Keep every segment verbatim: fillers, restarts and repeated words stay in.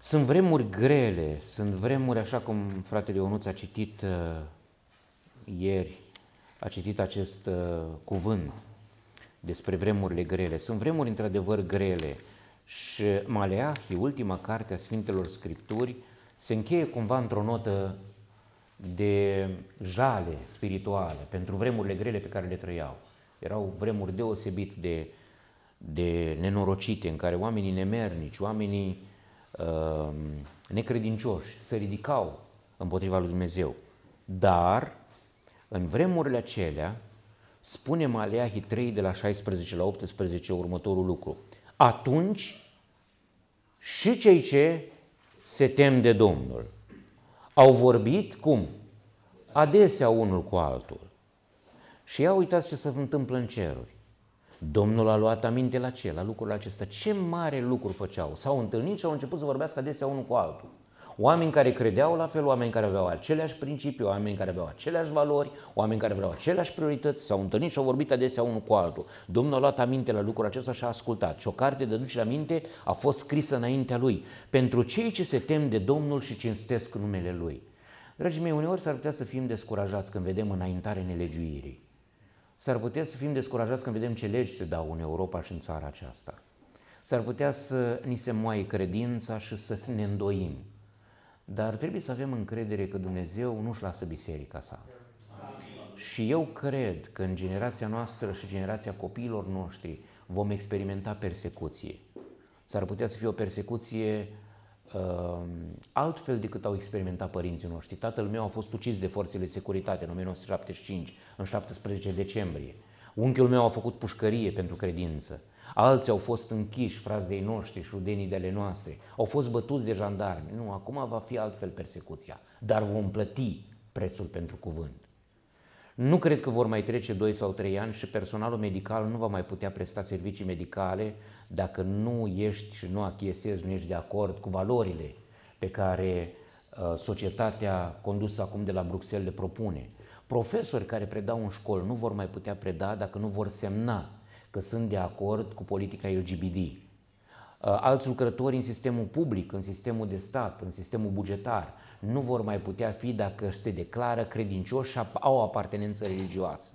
Sunt vremuri grele, sunt vremuri, așa cum fratele Ionuț a citit uh, ieri, a citit acest uh, cuvânt despre vremurile grele. Sunt vremuri într-adevăr grele și Maleahi, ultima carte a Sfintelor Scripturi, se încheie cumva într-o notă de jale spirituale pentru vremurile grele pe care le trăiau. Erau vremuri deosebit de, de nenorocite, în care oamenii nemernici, oamenii uh, necredincioși se ridicau împotriva lui Dumnezeu. Dar, în vremurile acelea, spune Maleahi trei, de la șaisprezece la optsprezece, următorul lucru. Atunci și cei ce se tem de Domnul au vorbit, cum? Adesea unul cu altul. Și ia uitați ce se întâmplă în ceruri. Domnul a luat aminte la ce? La lucrurile acestea. Ce mare lucru făceau? S-au întâlnit și au început să vorbească adesea unul cu altul. Oameni care credeau la fel, oameni care aveau aceleași principii, oameni care aveau aceleași valori, oameni care aveau aceleași priorități, s-au întâlnit și au vorbit adesea unul cu altul. Domnul a luat aminte la lucrul acesta și a ascultat. Și o carte de ducere aminte a fost scrisă înaintea lui. Pentru cei ce se tem de Domnul și cinstesc numele Lui. Dragii mei, uneori s-ar putea să fim descurajați când vedem înaintare nelegiuirii. S-ar putea să fim descurajați când vedem ce legi se dau în Europa și în țara aceasta. S-ar putea să ni se moaie credința și să ne îndoim. Dar trebuie să avem încredere că Dumnezeu nu-și lasă biserica sa. Și eu cred că în generația noastră și generația copiilor noștri vom experimenta persecuție. S-ar putea să fie o persecuție uh, altfel decât au experimentat părinții noștri. Tatăl meu a fost ucis de forțele de securitate în o mie nouă sute șaptezeci și cinci, în șaptesprezece decembrie. Unchiul meu a făcut pușcărie pentru credință. Alții au fost închiși, frați de-ai noștri și rudenii de ale noastre. Au fost bătuți de jandarmi. Nu, acum va fi altfel persecuția. Dar vom plăti prețul pentru cuvânt. Nu cred că vor mai trece doi sau trei ani și personalul medical nu va mai putea presta servicii medicale dacă nu ești și nu achiesezi, nu ești de acord cu valorile pe care uh, societatea condusă acum de la Bruxelles le propune. Profesori care predau în școli nu vor mai putea preda dacă nu vor semna că sunt de acord cu politica L G B T. Alți lucrători în sistemul public, în sistemul de stat, în sistemul bugetar, nu vor mai putea fi dacă se declară credincioși și au apartenență religioasă.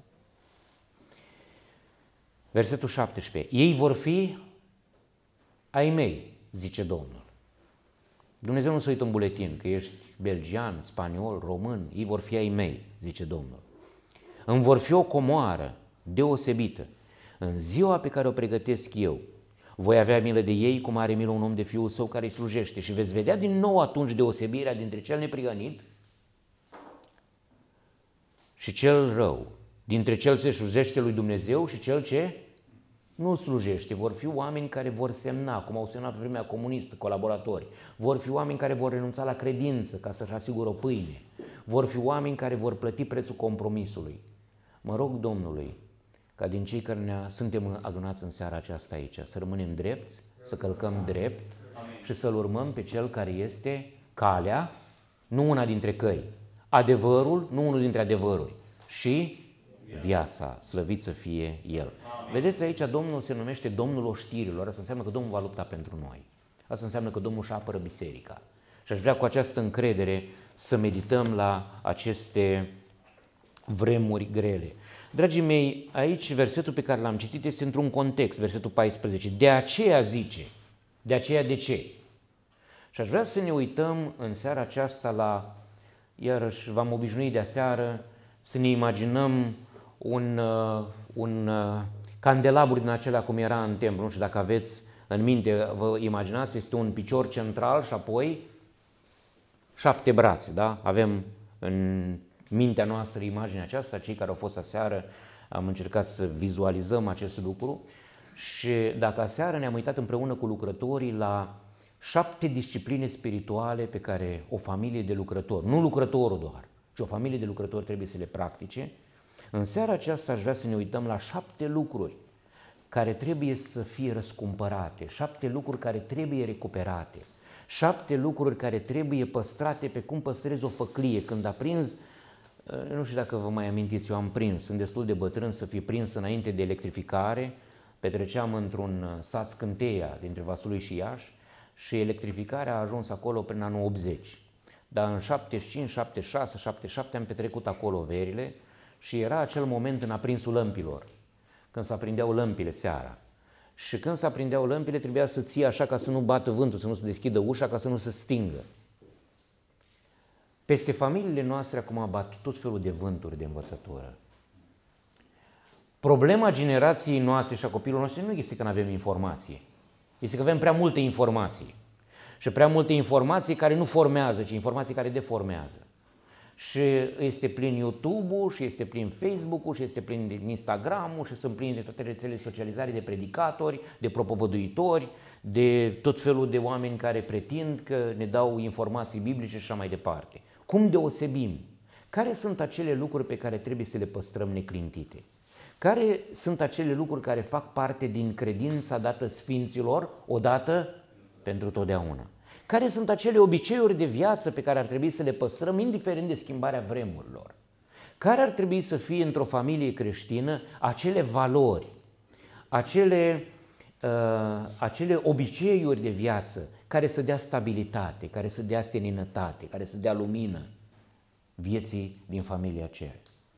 Versetul șaptesprezece. Ei vor fi ai mei, zice Domnul. Dumnezeu nu se uită în buletin că ești belgian, spaniol, român, ei vor fi ai mei, zice Domnul. Îmi vor fi o comoară deosebită. În ziua pe care o pregătesc eu, voi avea milă de ei cum are milă un om de fiul său care îi slujește și veți vedea din nou atunci deosebirea dintre cel neprihănit și cel rău, dintre cel ce slujește lui Dumnezeu și cel ce nu slujește. Vor fi oameni care vor semna, cum au semnat vremea comunistă, colaboratori. Vor fi oameni care vor renunța la credință ca să-și asigură o pâine. Vor fi oameni care vor plăti prețul compromisului. Mă rog Domnului ca din cei care ne suntem adunați în seara aceasta aici, să rămânem drepți, să călcăm drept și să-L urmăm pe Cel care este calea, nu una dintre căi, adevărul, nu unul dintre adevăruri, și viața, slăvit să fie El. Vedeți, aici Domnul se numește Domnul oștirilor, asta înseamnă că Domnul va lupta pentru noi. Asta înseamnă că Domnul își apără biserica. Și aș vrea cu această încredere să medităm la aceste vremuri grele. Dragii mei, aici versetul pe care l-am citit este într-un context, versetul paisprezece. De aceea zice, de aceea de ce? Și aș vrea să ne uităm în seara aceasta la, iarăși v-am obișnuit de aseară, să ne imaginăm un, uh, un uh, candelabru din acela cum era în templu. Nu știu dacă aveți în minte, vă imaginați, este un picior central și apoi șapte brațe, da? Avem în mintea noastră imaginea aceasta, cei care au fost aseară am încercat să vizualizăm acest lucru și dacă aseară ne-am uitat împreună cu lucrătorii la șapte discipline spirituale pe care o familie de lucrători, nu lucrătorul doar, ci o familie de lucrători trebuie să le practice, în seara aceasta aș vrea să ne uităm la șapte lucruri care trebuie să fie răscumpărate, șapte lucruri care trebuie recuperate, șapte lucruri care trebuie păstrate pe cum păstrezi o făclie când aprinzi. Nu știu dacă vă mai amintiți, eu am prins, sunt destul de bătrân să fi prins înainte de electrificare, petreceam într-un sat Scânteia dintre Vaslui și Iași și electrificarea a ajuns acolo prin anul optzeci. Dar în șaptezeci și cinci, șaptezeci și șase, șaptezeci și șapte am petrecut acolo verile și era acel moment în aprinsul lămpilor, când se aprindeau lămpile seara. Și când se aprindeau lămpile, trebuia să ții așa ca să nu bată vântul, să nu se deschidă ușa, ca să nu se stingă. Peste familiile noastre acum bat tot felul de vânturi de învățătură. Problema generației noastre și a copiilor noștri nu este că nu avem informație. Este că avem prea multe informații. Și prea multe informații care nu formează, ci informații care deformează. Și este plin YouTube-ul, și este plin Facebook-ul, și este plin Instagram-ul, și sunt plini de toate rețelele de socializare de predicatori, de propovăduitori, de tot felul de oameni care pretind că ne dau informații biblice și așa mai departe. Cum deosebim? Care sunt acele lucruri pe care trebuie să le păstrăm neclintite? Care sunt acele lucruri care fac parte din credința dată sfinților, odată pentru totdeauna? Care sunt acele obiceiuri de viață pe care ar trebui să le păstrăm, indiferent de schimbarea vremurilor? Care ar trebui să fie într-o familie creștină acele valori, acele, uh, acele obiceiuri de viață care să dea stabilitate, care să dea seninătate, care să dea lumină vieții din familia aceea?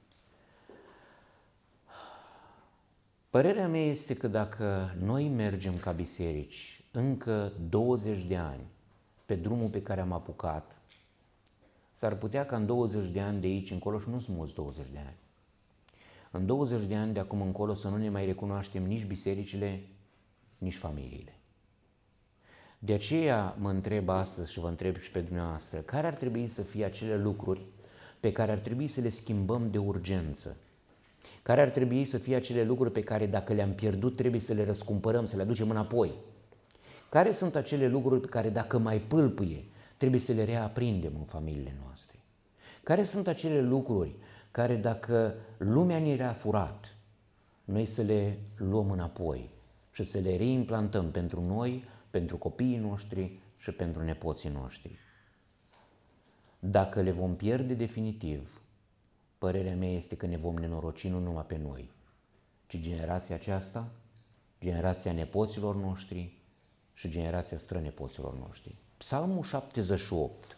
Părerea mea este că dacă noi mergem ca biserici încă douăzeci de ani pe drumul pe care am apucat, s-ar putea ca în douăzeci de ani de aici încolo, și nu sunt mulți douăzeci de ani, în douăzeci de ani de acum încolo să nu ne mai recunoaștem nici bisericile, nici familiile. De aceea mă întreb astăzi și vă întreb și pe dumneavoastră, care ar trebui să fie acele lucruri pe care ar trebui să le schimbăm de urgență? Care ar trebui să fie acele lucruri pe care dacă le-am pierdut trebuie să le răscumpărăm, să le aducem înapoi? Care sunt acele lucruri pe care dacă mai pâlpâie trebuie să le reaprindem în familiile noastre? Care sunt acele lucruri care dacă lumea ne le-a furat, noi să le luăm înapoi și să le reimplantăm pentru noi, pentru copiii noștri și pentru nepoții noștri? Dacă le vom pierde definitiv, părerea mea este că ne vom nenoroci nu numai pe noi, ci generația aceasta, generația nepoților noștri și generația strănepoților noștri. Psalmul șaptezeci și opt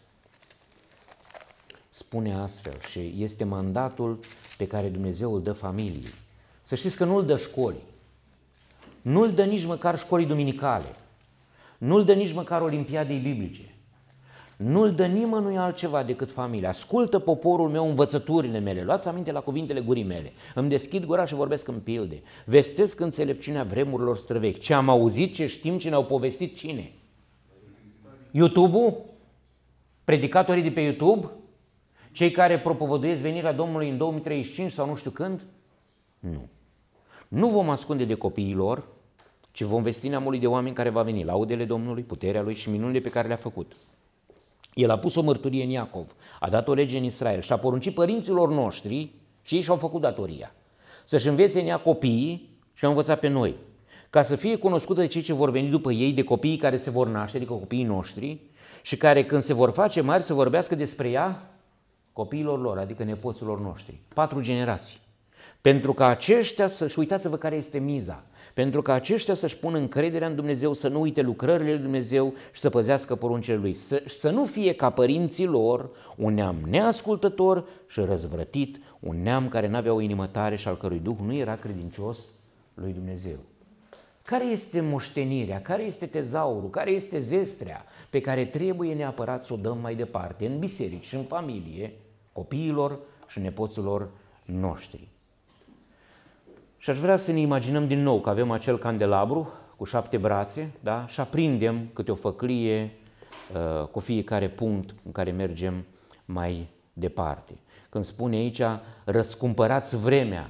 spune astfel și este mandatul pe care Dumnezeu îl dă familiei. Să știți că nu îl dă școlii, nu îl dă nici măcar școlii duminicale, nu îl dă nici măcar olimpiadei biblice, nu îl dă nimănui altceva decât familia. Ascultă, poporul meu, învățăturile mele, luați aminte la cuvintele gurii mele, îmi deschid gura și vorbesc în pilde, vestesc înțelepciunea vremurilor străvechi. Ce am auzit, ce știm, ce ne-au povestit cine? YouTube-ul? Predicatorii de pe YouTube? Cei care propovăduiesc venirea Domnului în două mii treizeci și cinci sau nu știu când? Nu. Nu vom ascunde de copiilor, ci vom vesti neamului de oameni care va veni, laudele Domnului, puterea Lui și minunile pe care le-a făcut. El a pus o mărturie în Iacov, a dat o lege în Israel și a poruncit părinților noștri și ei și-au făcut datoria. Să-și învețe în ea copiii și au învățat pe noi, ca să fie cunoscută de cei ce vor veni după ei, de copiii care se vor naște, adică copiii noștri, și care când se vor face mari să vorbească despre ea copiilor lor, adică nepoților noștri. Patru generații. Pentru ca aceștia să, și uitați-vă care este miza, pentru ca aceștia să-și pună încrederea în Dumnezeu, să nu uite lucrările lui Dumnezeu și să păzească poruncile Lui. Să, să nu fie ca părinții lor un neam neascultător și răzvrătit, un neam care n-avea o inimă tare și al cărui duh nu era credincios lui Dumnezeu. Care este moștenirea, care este tezaurul, care este zestrea pe care trebuie neapărat să o dăm mai departe în biserici și în familie, copiilor și nepoților noștri? Și aș vrea să ne imaginăm din nou că avem acel candelabru cu șapte brațe, da? Și aprindem câte o făclie uh, cu fiecare punct în care mergem mai departe. Când spune aici, răscumpărați vremea.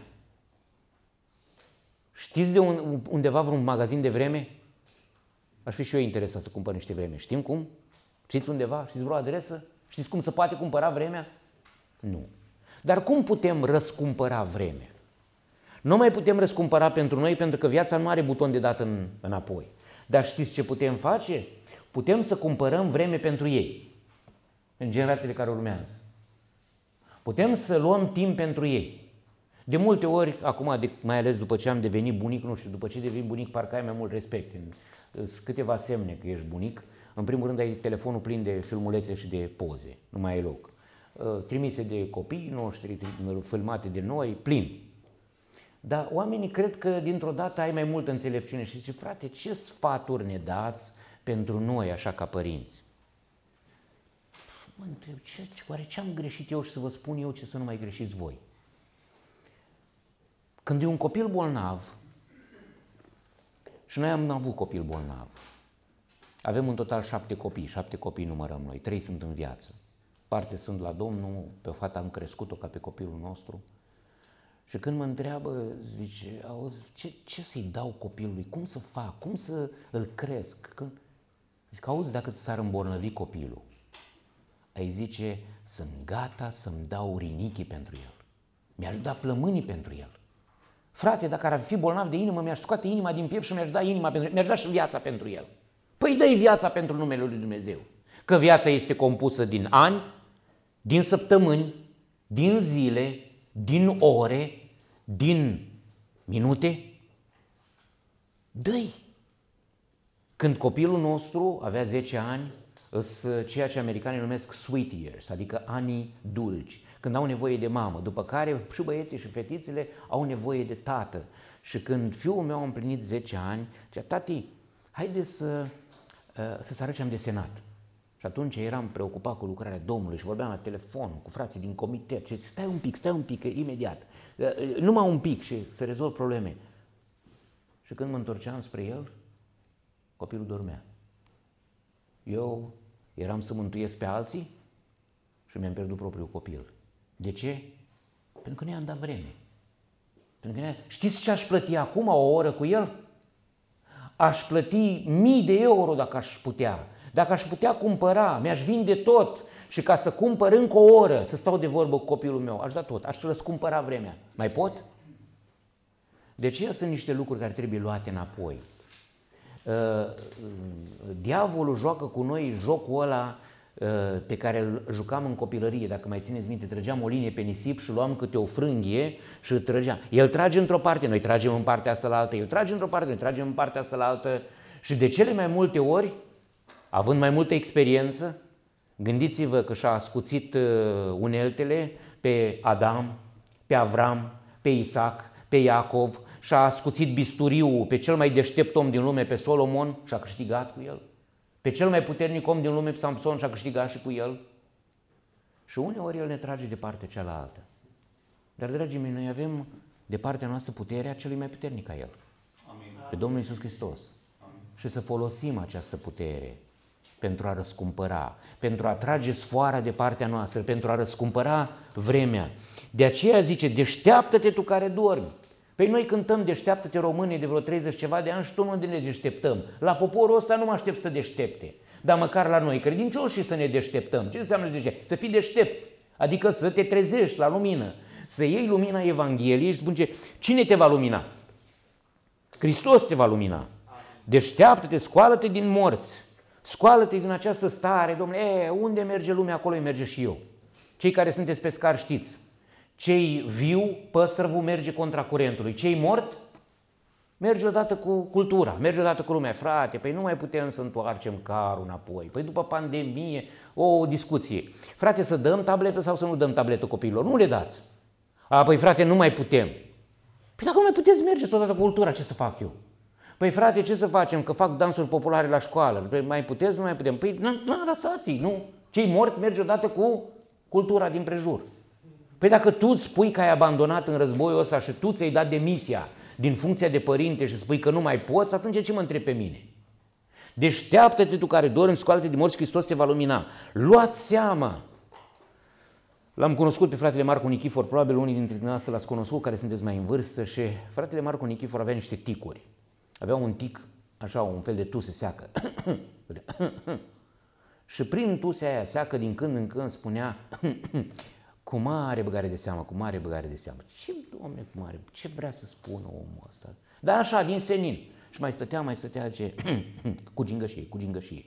Știți de un, undeva vreun magazin de vreme? Aș fi și eu interesat să cumpăr niște vreme. Știm cum? Știți undeva? Știți vreo adresă? Știți cum se poate cumpăra vremea? Nu. Dar cum putem răscumpăra vremea? Nu mai putem răscumpăra pentru noi, pentru că viața nu are buton de dat în, înapoi. Dar știți ce putem face? Putem să cumpărăm vreme pentru ei, în generațiile care urmează. Putem să luăm timp pentru ei. De multe ori, acum, de, mai ales după ce am devenit bunic, nu știu, după ce devin bunic, parcă ai mai mult respect. Sunt câteva semne că ești bunic, în primul rând ai telefonul plin de filmulețe și de poze, nu mai ai loc. Trimise de copiii noștri, filmate de noi, plin. Dar oamenii cred că dintr-o dată ai mai multă înțelepciune și zice, frate, ce sfaturi ne dați pentru noi așa ca părinți? Mă întreb, ce, oare ce am greșit eu și să vă spun eu ce să nu mai greșiți voi? Când e un copil bolnav, și noi am avut copil bolnav, avem în total șapte copii, șapte copii numărăm noi, trei sunt în viață. Parte sunt la Domnul, pe o fată am crescut-o ca pe copilul nostru. Și când mă întreabă, zice, auzi, ce, ce să-i dau copilului, cum să fac, cum să îl cresc? Când... Zic, auzi, dacă ți s-ar îmbolnăvi copilul, ai zice, sunt gata să-mi dau rinichii pentru el. Mi-aș da plămânii pentru el. Frate, dacă ar fi bolnav de inimă, mi-aș scoate inima din piept și mi-aș da inima pentru el, mi-aș da și viața pentru el. Păi dă-i viața pentru numele lui Dumnezeu. Că viața este compusă din ani, din săptămâni, din zile, din ore, din minute. Dă-i! Când copilul nostru avea zece ani, sunt ceea ce americanii numesc sweet years, adică anii dulci, când au nevoie de mamă, după care și băieții și fetițele au nevoie de tată. Și când fiul meu a împlinit zece ani, zicea, tati, haide să, să-ți arăt ce am desenat. Și atunci eram preocupat cu lucrarea Domnului și vorbeam la telefon cu frații din comitet și stai un pic, stai un pic, imediat, numai un pic și să rezolv probleme. Și când mă întorceam spre el, copilul dormea. Eu eram să mântuiesc pe alții și mi-am pierdut propriul copil. De ce? Pentru că nu i-am dat vreme. Pentru că știți ce aș plăti acum, o oră cu el? Aș plăti mii de euro dacă aș putea. Dacă aș putea cumpăra, mi-aș vinde tot și ca să cumpăr încă o oră, să stau de vorbă cu copilul meu, aș da tot, aș răscumpăra vremea. Mai pot? De ce sunt niște lucruri care trebuie luate înapoi? Diavolul joacă cu noi jocul ăla pe care îl jucam în copilărie, dacă mai țineți minte, trăgeam o linie pe nisip și luam câte o frânghie și îl trăgeam. El trage într-o parte, noi tragem în partea asta la altă, el trage într-o parte, noi tragem în partea asta la altă și de cele mai multe ori, având mai multă experiență, gândiți-vă că și-a ascuțit uneltele pe Adam, pe Avram, pe Isaac, pe Iacov, și-a ascuțit bisturiul pe cel mai deștept om din lume, pe Solomon, și a câștigat cu el. Pe cel mai puternic om din lume, pe Samson, și a câștigat și cu el. Și uneori el ne trage de partea cealaltă. Dar, dragii mei, noi avem de partea noastră puterea celui mai puternic ca el. Amin. Pe Domnul Iisus Hristos. Amin. Și să folosim această putere pentru a răscumpăra, pentru a trage sfoara de partea noastră, pentru a răscumpăra vremea. De aceea zice, deșteaptă-te tu care dormi. Păi noi cântăm deșteaptă-te române de vreo treizeci ceva de ani și tot unde ne deșteptăm. La poporul ăsta nu mă aștept să deștepte, dar măcar la noi credincioși să ne deșteptăm. Ce înseamnă zice? Să fii deștept, adică să te trezești la lumină, să iei lumina Evangheliei și spune, cine te va lumina? Hristos te va lumina. Deșteaptă-te, scoală-te din morți, scoală-te din această stare, domnule, e, unde merge lumea, acolo îi merge și eu. Cei care sunteți pescari știți. Cei viu, păsărvul merge contra curentului. Cei mort, merge odată cu cultura, merge odată cu lumea. Frate, păi nu mai putem să întoarcem carul înapoi. Păi după pandemie, o discuție. Frate, să dăm tabletă sau să nu dăm tabletă copiilor? Nu le dați. A, păi frate, nu mai putem. Păi dacă nu mai puteți, mergeți odată cu cultura, ce să fac eu? Păi frate, ce să facem? Că fac dansuri populare la școală. Păi mai puteți, nu mai putem. Păi nu, nu lăsați-i, nu. Cei morți merge odată cu cultura din prejur. Păi dacă tu îți spui că ai abandonat în războiul ăsta și tu ți-ai dat demisia din funcția de părinte și spui că nu mai poți, atunci ce mă întrebi pe mine? Deșteaptă-te tu care dormi, scoală-te din morți, Hristos te va lumina. Luați seama! L-am cunoscut pe fratele Marcu Nichifor, probabil unii dintre dumneavoastră l-ați cunoscut, care sunteți mai în vârstă, și fratele Marcu Nichifor avea niște ticuri. Avea un tic, așa, un fel de tuse seacă. Și prin tusea aia seacă, din când în când spunea cu mare băgare de seamă, cu mare băgare de seamă. Ce, Doamne, cu mare, ce vrea să spună omul ăsta? Dar așa, din senin. Și mai stătea, mai stătea, zice, cu gingășie, cu gingășie.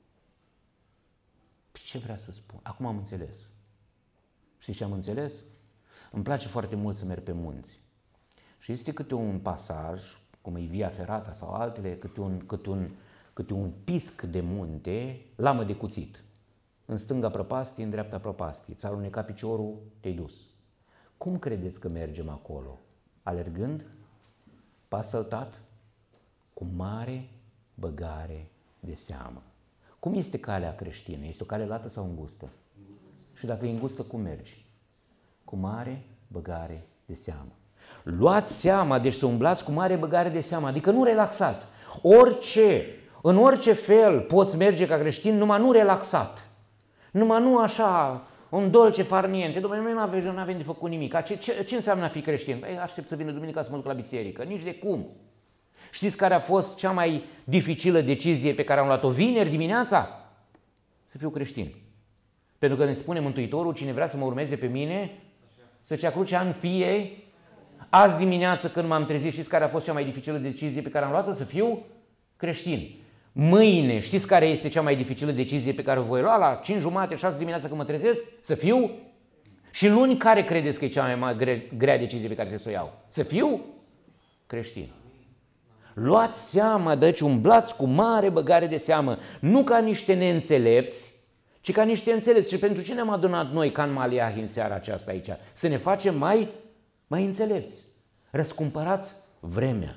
Ce vrea să spun? Acum am înțeles. Știți ce am înțeles? Îmi place foarte mult să merg pe munți. Și este câte un pasaj, cum e Via Ferrata sau altele, câte un, câte un, câte un pisc de munte, lamă de cuțit. În stânga prăpastie, în dreapta prăpastie. Ți-a alunecat piciorul, te-ai dus. Cum credeți că mergem acolo? Alergând? Pas săltat? Cu mare băgare de seamă. Cum este calea creștină? Este o cale lată sau îngustă? Și dacă e îngustă, cum mergi? Cu mare băgare de seamă. Luați seama, deci să umblați cu mare băgare de seamă, adică nu relaxați. Orice, în orice fel poți merge ca creștin, numai nu relaxat. Numai nu așa, un dolce far niente. Dom'le, noi nu avem, nu avem de făcut nimic. Ce, ce, ce înseamnă a fi creștin? Păi, aștept să vină duminica să mă duc la biserică. Nici de cum. Știți care a fost cea mai dificilă decizie pe care am luat-o vineri dimineața? Să fiu creștin. Pentru că ne spune Mântuitorul, cine vrea să mă urmeze pe mine, să-și ia crucea în fie. Azi dimineață când m-am trezit, știți care a fost cea mai dificilă decizie pe care am luat-o? Să fiu creștin. Mâine, știți care este cea mai dificilă decizie pe care o voi lua? La cinci jumate, șase dimineața când mă trezesc? Să fiu? Și luni, care credeți că e cea mai grea, grea decizie pe care trebuie să o iau? Să fiu creștin. Luați seama, deci umblați cu mare băgare de seamă, nu ca niște neînțelepți, ci ca niște înțelepți. Și pentru ce ne-am adunat noi ca în Maliahi în seara aceasta aici? Să ne facem mai, mai înțelepți. Răscumpărați vremea.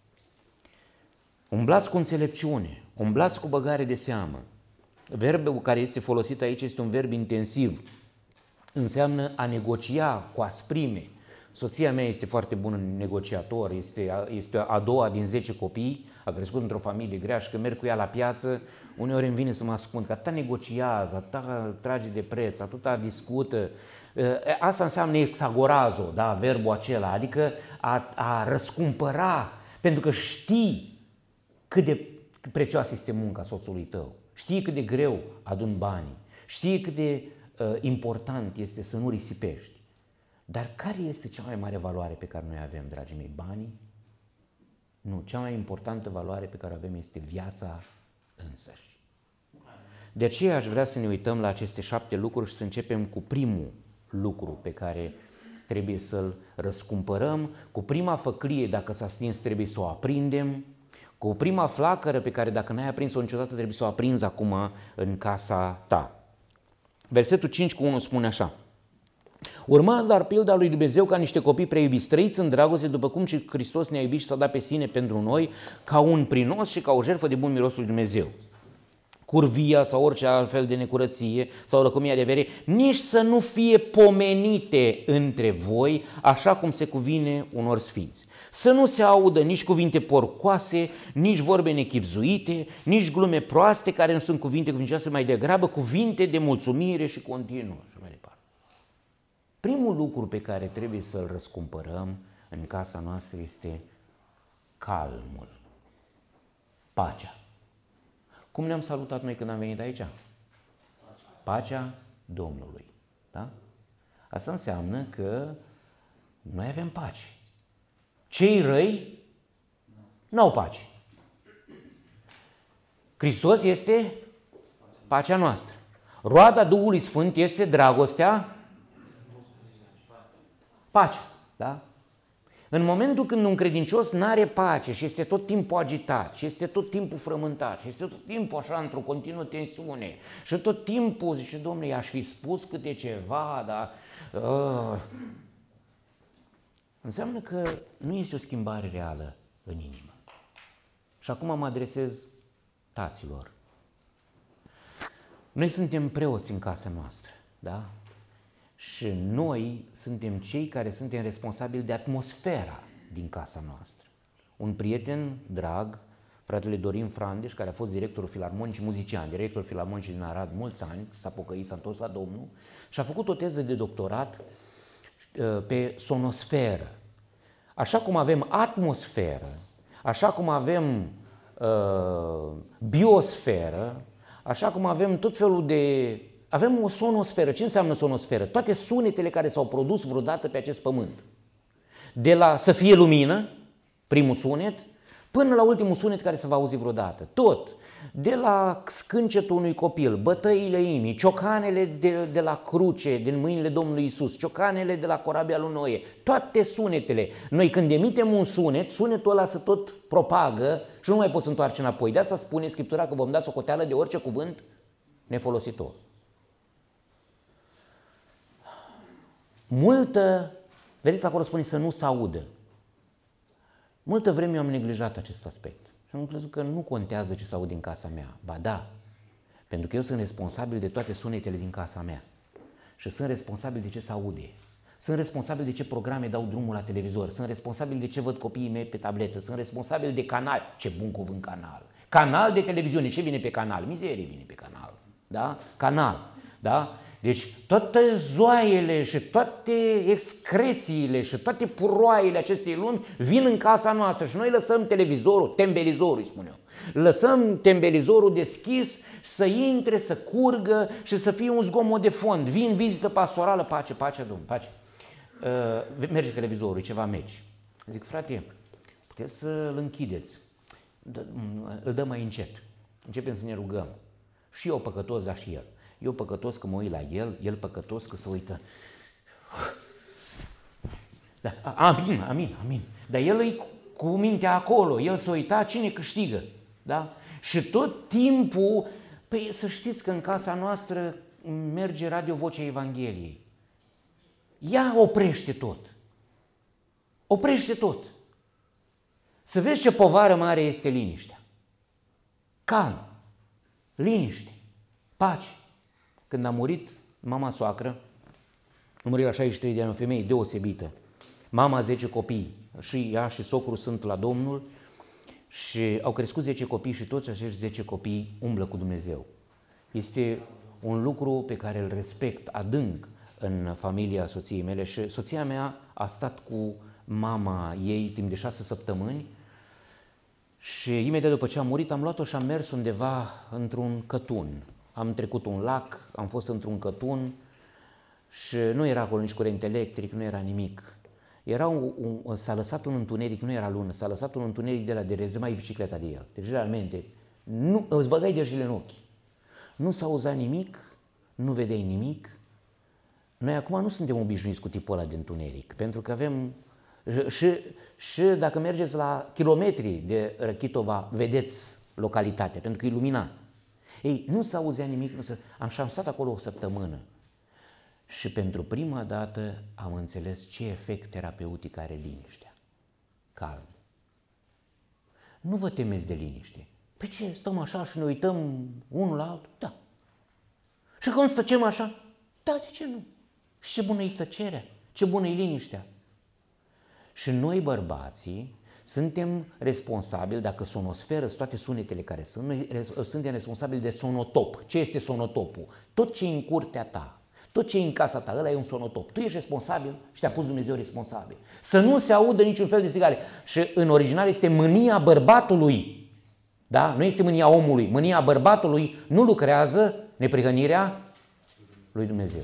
Umblați cu înțelepciune, umblați cu băgare de seamă. Verbul care este folosit aici este un verb intensiv. Înseamnă a negocia cu asprime. Soția mea este foarte bună negociator, este, este a doua din zece copii, a crescut într-o familie grea și când merg cu ea la piață, uneori îmi vine să mă ascund, că atâta negociază, atâta trage de preț, atâta discută. Asta înseamnă exagorazo, da, verbul acela, adică a, a răscumpăra, pentru că știi cât de prețioasă este munca soțului tău, știi cât de greu adun banii, știi cât de uh, important este să nu risipești. Dar care este cea mai mare valoare pe care noi avem, dragii mei? Banii? Nu, cea mai importantă valoare pe care o avem este viața însăși. De aceea aș vrea să ne uităm la aceste șapte lucruri și să începem cu primul lucru pe care trebuie să-l răscumpărăm, cu prima făclie, dacă s-a stins, trebuie să o aprindem, cu prima flacără pe care dacă n-ai aprins-o niciodată, trebuie să o aprinzi acum în casa ta. Versetul cinci cu unu spune așa: urmați dar pilda lui Dumnezeu ca niște copii preiubiți, trăiți în dragoste după cum și Hristos ne-a iubit și s-a dat pe sine pentru noi ca un prinos și ca o jertfă de bun miros lui Dumnezeu. Curvia sau orice altfel de necurăție sau lăcomia de avere, nici să nu fie pomenite între voi așa cum se cuvine unor sfinți. Să nu se audă nici cuvinte porcoase, nici vorbe nechibzuite, nici glume proaste care nu sunt cuvinte cuvincioase, mai degrabă cuvinte de mulțumire și continuă. Și mai departe. Primul lucru pe care trebuie să-l răscumpărăm în casa noastră este calmul, pacea. Cum ne-am salutat noi când am venit aici? Pacea Domnului. Da? Asta înseamnă că noi avem pace. Cei răi n-au pace. Hristos este pacea noastră. Roada Duhului Sfânt este dragostea, pacea. Da? În momentul când un credincios n-are pace și este tot timpul agitat, și este tot timpul frământat, și este tot timpul așa într-o continuă tensiune, și tot timpul zice, Domnule, i-aș fi spus câte ceva, dar... Uh, înseamnă că nu este o schimbare reală în inimă. Și acum mă adresez taților. Noi suntem preoți în casa noastră, da? Și noi suntem cei care suntem responsabili de atmosfera din casa noastră. Un prieten drag, fratele Dorin Frandeș, care a fost directorul filarmonicii, muzician, directorul filarmonicii din Arad mulți ani, s-a pocăit, s-a întors la Domnul și a făcut o teză de doctorat pe sonosferă. Așa cum avem atmosferă, așa cum avem uh, biosferă, așa cum avem tot felul de... Avem o sonosferă. Ce înseamnă sonosferă? Toate sunetele care s-au produs vreodată pe acest pământ. De la să fie lumină, primul sunet, până la ultimul sunet care se va auzi vreodată. Tot. De la scâncetul unui copil, bătăile inimii, ciocanele de, de la cruce, din mâinile Domnului Isus, ciocanele de la corabia lui Noe, toate sunetele. Noi când emitem un sunet, sunetul ăla se tot propagă și nu mai poți întoarce înapoi. De asta spune Scriptura că vom da socoteală de orice cuvânt nefolositor. Multă, vedeți acolo spune să nu se audă. Multă vreme eu am neglijat acest aspect. Și am crezut că nu contează ce se aude în casa mea. Ba da, pentru că eu sunt responsabil de toate sunetele din casa mea. Și sunt responsabil de ce se aude. Sunt responsabil de ce programe dau drumul la televizor. Sunt responsabil de ce văd copiii mei pe tabletă. Sunt responsabil de canal. Ce bun cuvânt canal. Canal de televiziune. Ce vine pe canal? Mizerie vine pe canal. Da? Canal. Da? Deci toate zoaiele și toate excrețiile și toate puroaiele acestei lumi vin în casa noastră și noi lăsăm televizorul, tembelizorul îi spun eu, lăsăm tembelizorul deschis să intre, să curgă și să fie un zgomot de fond. Vin vizită pastorală, pace, pace, domn, pace. Uh, merge televizorul, e ceva meci. Zic, frate, puteți să-l închideți, îl dăm mai încet, începem să ne rugăm. Și eu păcătos, dar și el. Eu păcătos că mă uit la el, el păcătos că se uită. Da, amin, amin, amin. Dar el e cu mintea acolo, el se uita cine câștigă. Da? Și tot timpul, păi să știți că în casa noastră merge Radio Vocea Evangheliei. Ea oprește tot. Oprește tot. Să vezi ce povară mare este liniștea. Calm, liniște, pace. Când a murit mama soacră, a murit la șaizeci și trei de ani, o femeie deosebită. Mama, zece copii, și ea și socrul sunt la Domnul și au crescut zece copii și toți acești zece copii umblă cu Dumnezeu. Este un lucru pe care îl respect adânc în familia soției mele și soția mea a stat cu mama ei timp de șase săptămâni și imediat după ce a murit am luat-o și am mers undeva într-un cătun. Am trecut un lac, am fost într-un cătun și nu era acolo nici curent electric, nu era nimic. Era un, un, s-a lăsat un întuneric, nu era lună, s-a lăsat un întuneric de la de rezemai bicicleta de el. Deci realmente nu, îți băgai degetele în ochi. Nu s-auzea nimic, nu vedeai nimic. Noi acum nu suntem obișnuiți cu tipul ăla de întuneric, pentru că avem și, și dacă mergeți la kilometri de Răchitova, vedeți localitatea, pentru că e luminat. Ei, nu s-auzea nimic, nu se... am, și am stat acolo o săptămână și pentru prima dată am înțeles ce efect terapeutic are liniștea. Calm. Nu vă temeți de liniște. Pe ce, stăm așa și ne uităm unul la altul? Da. Și când stăcem așa? Da, de ce nu? Și ce bună e tăcerea, ce bună e liniștea. Și noi, bărbații, suntem responsabili, dacă sonosferă, toate sunetele care sunt, noi suntem responsabili de sonotop. Ce este sonotopul? Tot ce e în curtea ta, tot ce e în casa ta, ăla e un sonotop. Tu ești responsabil și te-a pus Dumnezeu responsabil. Să nu se audă niciun fel de strigare. Și în original este mânia bărbatului. Da? Nu este mânia omului. Mânia bărbatului nu lucrează neprihănirea lui Dumnezeu.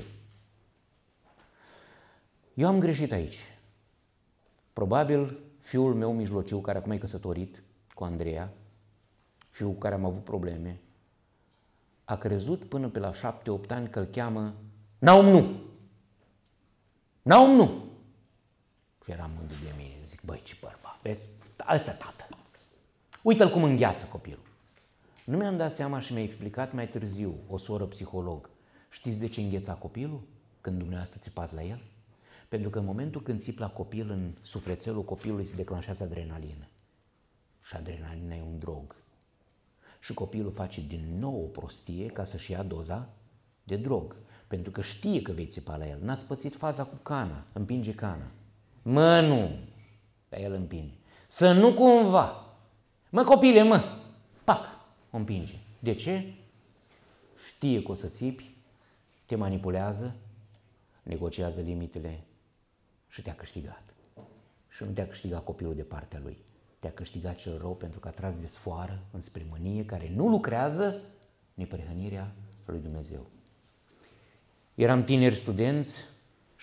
Eu am greșit aici. Probabil fiul meu mijlociu, care acum e căsătorit cu Andreea, fiul cu care am avut probleme, a crezut până pe la șapte opt ani că îl cheamă Naum nu. Naum nu. Și eram mândru de mine. Zic, băi, ce bărbat, vezi? Ăsta tată. Uite-l cum îngheață copilul. Nu mi-am dat seama și mi-a explicat mai târziu o soră psiholog. Știți de ce îngheța copilul când dumneavoastră țipați la el? Pentru că în momentul când țipi la copil, în sufletelul copilului se declanșează adrenalină. Și adrenalina e un drog. Și copilul face din nou o prostie ca să-și ia doza de drog. Pentru că știe că vei țipa la el. N-ați pățit faza cu cana, împinge cana. Mă, nu! Dar el împinge. Să nu cumva! Mă, copile, mă! Pac! O împinge. De ce? Știe că o să țipi, te manipulează, negociază limitele și te-a câștigat. Și nu te-a câștigat copilul de partea lui. Te-a câștigat cel rău pentru că a tras de sfoară înspre mânie care nu lucrează neprihănirea lui Dumnezeu. Eram tineri studenți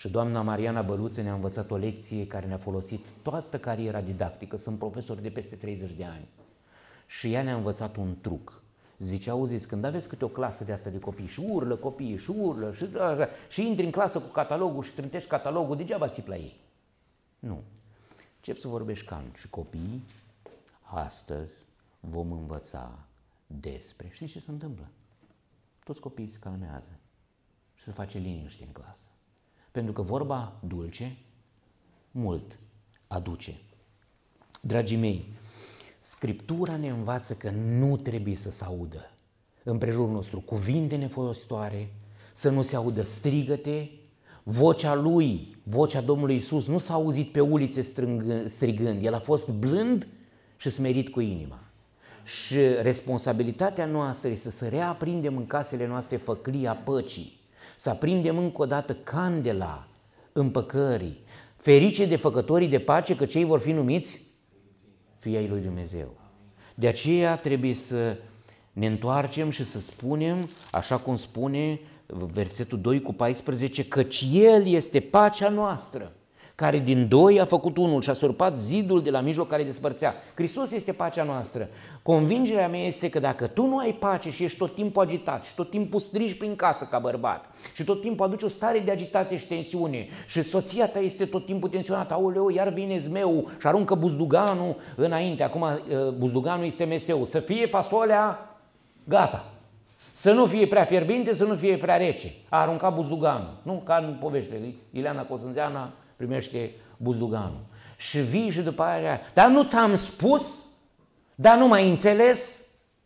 Și doamna Mariana Băluță ne-a învățat o lecție care ne-a folosit toată cariera didactică. Sunt profesor de peste treizeci de ani. Și ea ne-a învățat un truc. Zice, auziți, când aveți câte o clasă de asta de copii și urlă copiii și urlă și, și intri în clasă cu catalogul și trântești catalogul, degeaba țipi la ei. Nu. Încep să vorbești calm. Și copiii, astăzi vom învăța despre... Știți ce se întâmplă? Toți copiii se calmează și se face liniște în clasă. Pentru că vorba dulce, mult aduce. Dragii mei, Scriptura ne învață că nu trebuie să se audă în prejurul nostru cuvinte nefolositoare, să nu se audă strigăte, vocea Lui, vocea Domnului Iisus nu s-a auzit pe ulițe strigând, El a fost blând și smerit cu inima. Și responsabilitatea noastră este să reaprindem în casele noastre făclia păcii, să aprindem încă o dată candela împăcării, ferice de făcătorii de pace, că cei vor fi numiți fii ai lui Dumnezeu. De aceea trebuie să ne întoarcem și să spunem, așa cum spune versetul doi cu paisprezece, căci El este pacea noastră, care din doi a făcut unul și a surpat zidul de la mijloc care despărțea. Hristos este pacea noastră. Convingerea mea este că dacă tu nu ai pace și ești tot timpul agitat și tot timpul strigi prin casă ca bărbat și tot timpul aduci o stare de agitație și tensiune și soția ta este tot timpul tensionată, aoleu, iar vine zmeu și aruncă buzduganul înainte, acum buzduganul e S M S-ul, să fie fasolea gata. Să nu fie prea fierbinte, să nu fie prea rece. A aruncat buzduganul. Nu? Ca în povește. Ileana Cosânzeana primește buzduganul. Și vii și după aia, dar nu ți-am spus? Dar nu m-ai înțeles?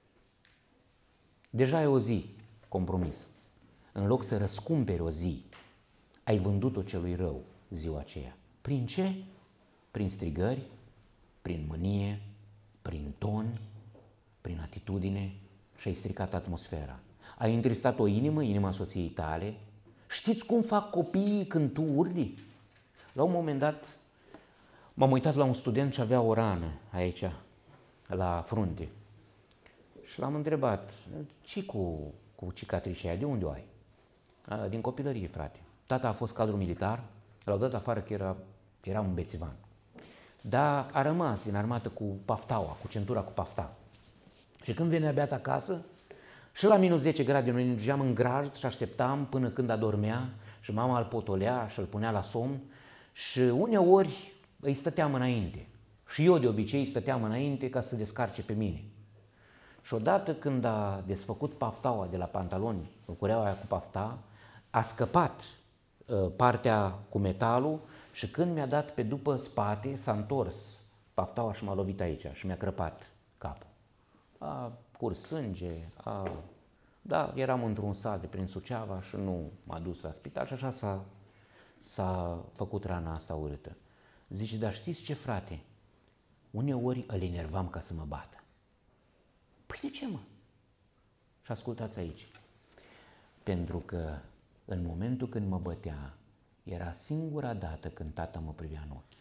Deja e o zi compromis. În loc să răscumperi o zi, ai vândut-o celui rău ziua aceea. Prin ce? Prin strigări, prin mânie, prin ton, prin atitudine și ai stricat atmosfera. Ai întristat o inimă, inima soției tale. Știți cum fac copiii când tu urli? La un moment dat m-am uitat la un student ce avea o rană aici, la frunte. Și l-am întrebat, ce cu, cu cicatricea aia, de unde o ai? A, din copilărie, frate. Tata a fost cadru militar, l-au dat afară că era, era un bețivan. Dar a rămas din armată cu paftaua, cu centura cu pafta. Și când venea beat acasă, și la minus zece grade noi ne duceam în grajd și așteptam până când adormea și mama îl potolea și îl punea la somn și uneori îi stăteam înainte. Și eu de obicei îi stăteam înainte ca să descarce pe mine. Și odată când a desfăcut paftaua de la pantaloni, cureaua aia cu pafta, a scăpat uh, partea cu metalul și când mi-a dat pe după spate, s-a întors paftaua și m-a lovit aici și mi-a crăpat capul. A curs sânge, a... da, eram într-un sat de prin Suceava și nu m-a dus la spital și așa s-a, s-a făcut rana asta urâtă. Zice, dar știți ce, frate? Uneori îl enervam ca să mă bată. Păi de ce, mă? Și ascultați aici. Pentru că în momentul când mă bătea, era singura dată când tata mă privea în ochi.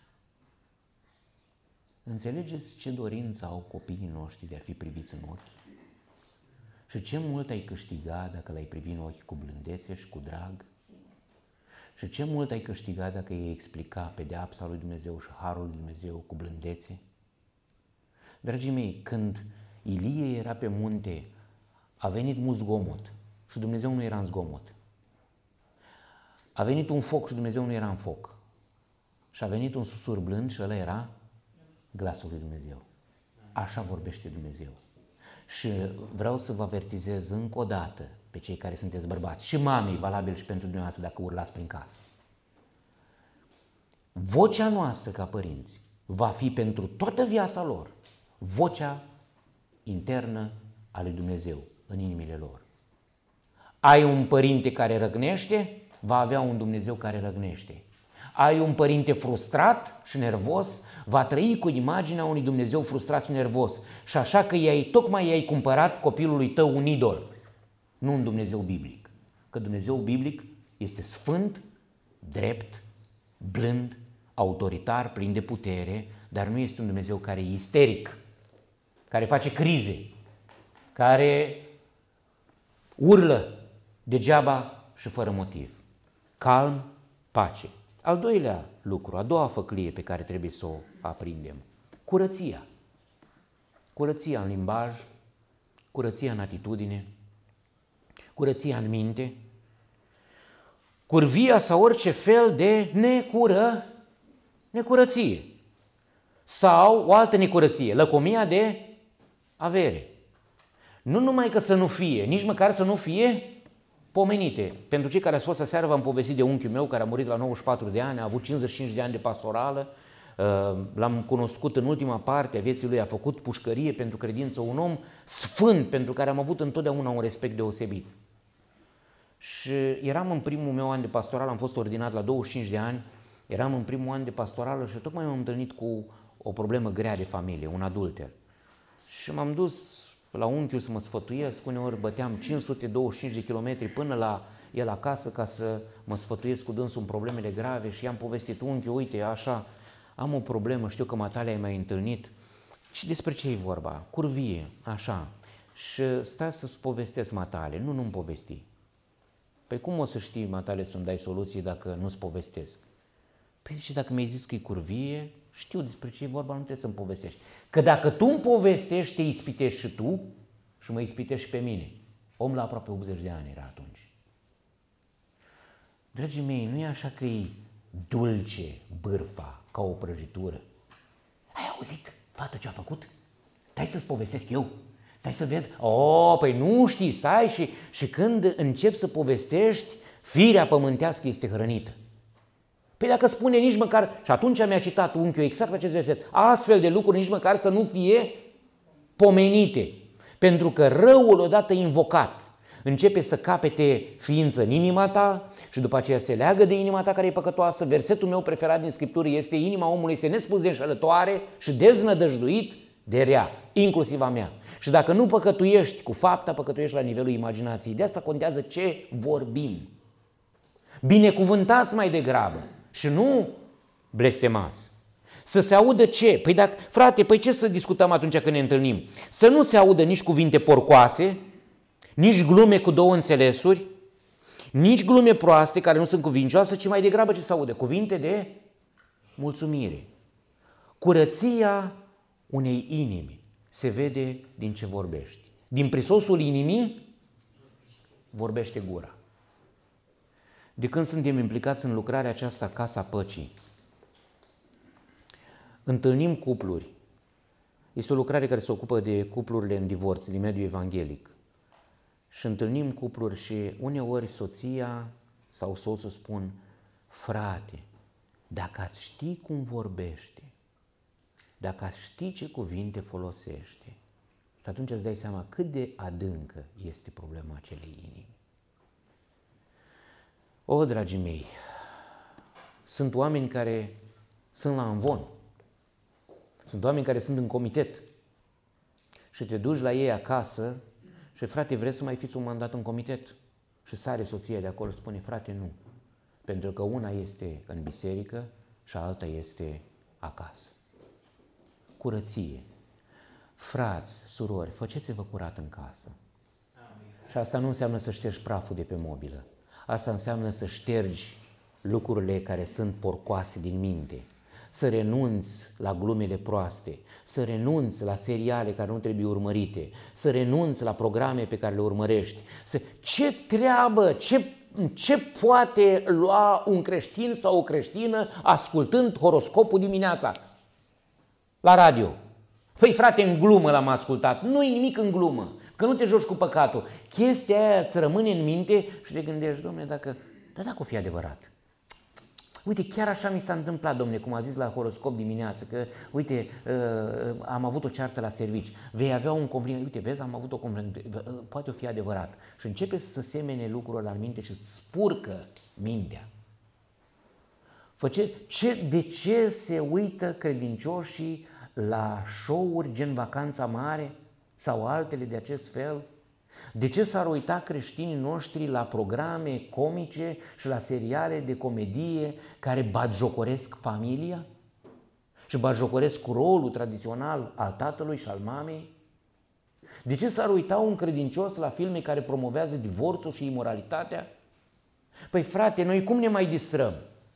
Înțelegeți ce dorință au copiii noștri de a fi priviți în ochi? Și ce mult ai câștigat dacă l-ai privi în ochi cu blândețe și cu drag? Și ce mult ai câștigat dacă îi explica pedeapsa lui Dumnezeu și harul lui Dumnezeu cu blândețe? Dragii mei, când Ilie era pe munte, a venit mult zgomot și Dumnezeu nu era în zgomot. A venit un foc și Dumnezeu nu era în foc. Și a venit un susur blând și ăla era glasul lui Dumnezeu. Așa vorbește Dumnezeu. Și vreau să vă avertizez încă o dată pe cei care sunteți bărbați și mamii, valabil și pentru dumneavoastră dacă urlați prin casă. Vocea noastră ca părinți va fi pentru toată viața lor vocea internă a lui Dumnezeu în inimile lor. Ai un părinte care răgnește, va avea un Dumnezeu care răgnește. Ai un părinte frustrat și nervos, va trăi cu imaginea unui Dumnezeu frustrat și nervos. Și așa că i-ai, tocmai i-ai cumpărat copilului tău un idol, nu un Dumnezeu biblic. Că Dumnezeu biblic este sfânt, drept, blând, autoritar, plin de putere, dar nu este un Dumnezeu care e isteric, care face crize, care urlă degeaba și fără motiv. Calm, pace. Al doilea lucru, a doua făclie pe care trebuie să o aprindem, curăția. Curăția în limbaj, curăția în atitudine, curăția în minte, curvia sau orice fel de necură, necurăție. Sau o altă necurăție, lăcomia de avere. Nu numai că să nu fie, nici măcar să nu fie pomenite. Pentru cei care ați fost aseară, v-am povestit de unchiul meu care a murit la nouăzeci și patru de ani, a avut cincizeci și cinci de ani de pastorală, l-am cunoscut în ultima parte a vieții lui, a făcut pușcărie pentru credință, un om sfânt pentru care am avut întotdeauna un respect deosebit. Și eram în primul meu an de pastoral, am fost ordinat la douăzeci și cinci de ani, eram în primul an de pastorală și tocmai m-am întâlnit cu o problemă grea de familie, un adulter. Și m-am dus la unchiul să mă sfătuiesc, uneori băteam cinci sute douăzeci și cinci de kilometri până la el acasă ca să mă sfătuiesc cu dânsul în problemele grave și i-am povestit, unchiul, uite, așa, am o problemă, știu că matale ai mai întâlnit. Și despre ce e vorba? Curvie, așa. Și stai să-ți povestesc, matale, nu, nu-mi povesti. Păi cum o să știi, matale, să-mi dai soluții dacă nu-ți povestesc? Păi zice, dacă mi-ai zis că e curvie, știu despre ce e vorba, nu trebuie să-mi povestești. Că dacă tu îmi povestești, te ispitești și tu și mă ispitești și pe mine. Om la aproape optzeci de ani era atunci. Dragii mei, nu e așa că e dulce bârfa ca o prăjitură. Ai auzit, fată, ce a făcut? Stai să-ți povestesc eu. Stai să vezi. O, păi nu știi, stai și, și când începi să povestești, firea pământească este hrănită. Păi dacă spune nici măcar, și atunci mi-a citat unchiul exact acest verset, astfel de lucruri nici măcar să nu fie pomenite. Pentru că răul odată invocat începe să capete ființă în inima ta și după aceea se leagă de inima ta care e păcătoasă. Versetul meu preferat din Scriptură este: inima omului este nespus de înșelătoare și deznădăjduit de rea, inclusiv a mea. Și dacă nu păcătuiești cu fapta, păcătuiești la nivelul imaginației. De asta contează ce vorbim. Binecuvântați mai degrabă și nu blestemați. Să se audă ce? Păi dacă, frate, păi ce să discutăm atunci când ne întâlnim? Să nu se audă nici cuvinte porcoase, nici glume cu două înțelesuri, nici glume proaste care nu sunt cuvincioase, ci mai degrabă ce se aude? Cuvinte de mulțumire. Curăția unei inimi se vede din ce vorbești. Din prisosul inimii vorbește gura. De când suntem implicați în lucrarea aceasta, Casa Păcii, întâlnim cupluri. Este o lucrare care se ocupă de cuplurile în divorț, din mediul evanghelic. Și întâlnim cupluri și uneori soția sau soțul spun: frate, dacă ați ști cum vorbește, dacă ați ști ce cuvinte folosește, și atunci îți dai seama cât de adâncă este problema acelei inimi. O, dragii mei, sunt oameni care sunt la amvon, sunt oameni care sunt în comitet și te duci la ei acasă și: frate, vreți să mai fiți un mandat în comitet? Și sare soția de acolo și spune: frate, nu, pentru că una este în biserică și alta este acasă. Curăție. Frați, surori, faceți-vă curat în casă. Și asta nu înseamnă să ștergi praful de pe mobilă. Asta înseamnă să ștergi lucrurile care sunt porcoase din minte, să renunți la glumele proaste, să renunți la seriale care nu trebuie urmărite, să renunți la programe pe care le urmărești. Să... Ce treabă, ce, ce poate lua un creștin sau o creștină ascultând horoscopul dimineața la radio? Păi frate, în glumă l-am ascultat. Nu-i nimic în glumă, că nu te joci cu păcatul. Chestia aia îți rămâne în minte și te gândești: dom'le, dacă, dar dacă o fi adevărat. Uite, chiar așa mi s-a întâmplat, domne, cum a zis la horoscop dimineață, că, uite, uh, am avut o ceartă la servici, vei avea un conflict, uite, vezi, am avut o conflict, poate o fi adevărat. Și începe să semene lucrurile la minte și îți spurcă mintea. Face, ce, de ce se uită credincioșii la show-uri gen Vacanța Mare sau altele de acest fel? De ce s-ar uita creștinii noștri la programe comice și la seriale de comedie care batjocoresc familia și batjocoresc rolul tradițional al tatălui și al mamei? De ce s-ar uita un credincios la filme care promovează divorțul și imoralitatea? Păi frate, noi cum ne mai distrăm?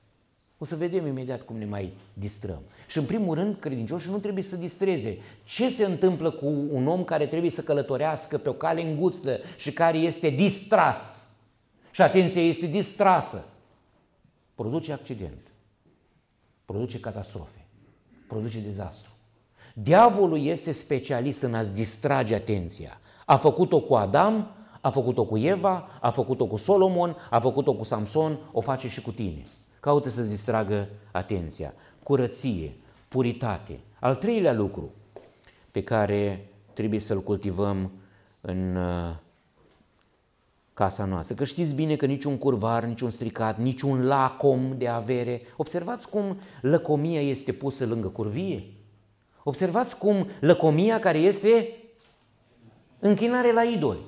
O să vedem imediat cum ne mai distrăm. Și în primul rând, credincioșii nu trebuie să distreze. Ce se întâmplă cu un om care trebuie să călătorească pe o cale îngustă și care este distras? Și atenția, este distrasă. Produce accident, produce catastrofe, produce dezastru. Diavolul este specialist în a-ți distrage atenția. A făcut-o cu Adam, a făcut-o cu Eva, a făcut-o cu Solomon, a făcut-o cu Samson, o face și cu tine. Caută să-ți distragă atenția. Curăție, puritate. Al treilea lucru pe care trebuie să-l cultivăm în uh, casa noastră. Că știți bine că niciun curvar, niciun stricat, niciun lacom de avere. Observați cum lăcomia este pusă lângă curvie. Observați cum lăcomia care este închinare la idoli.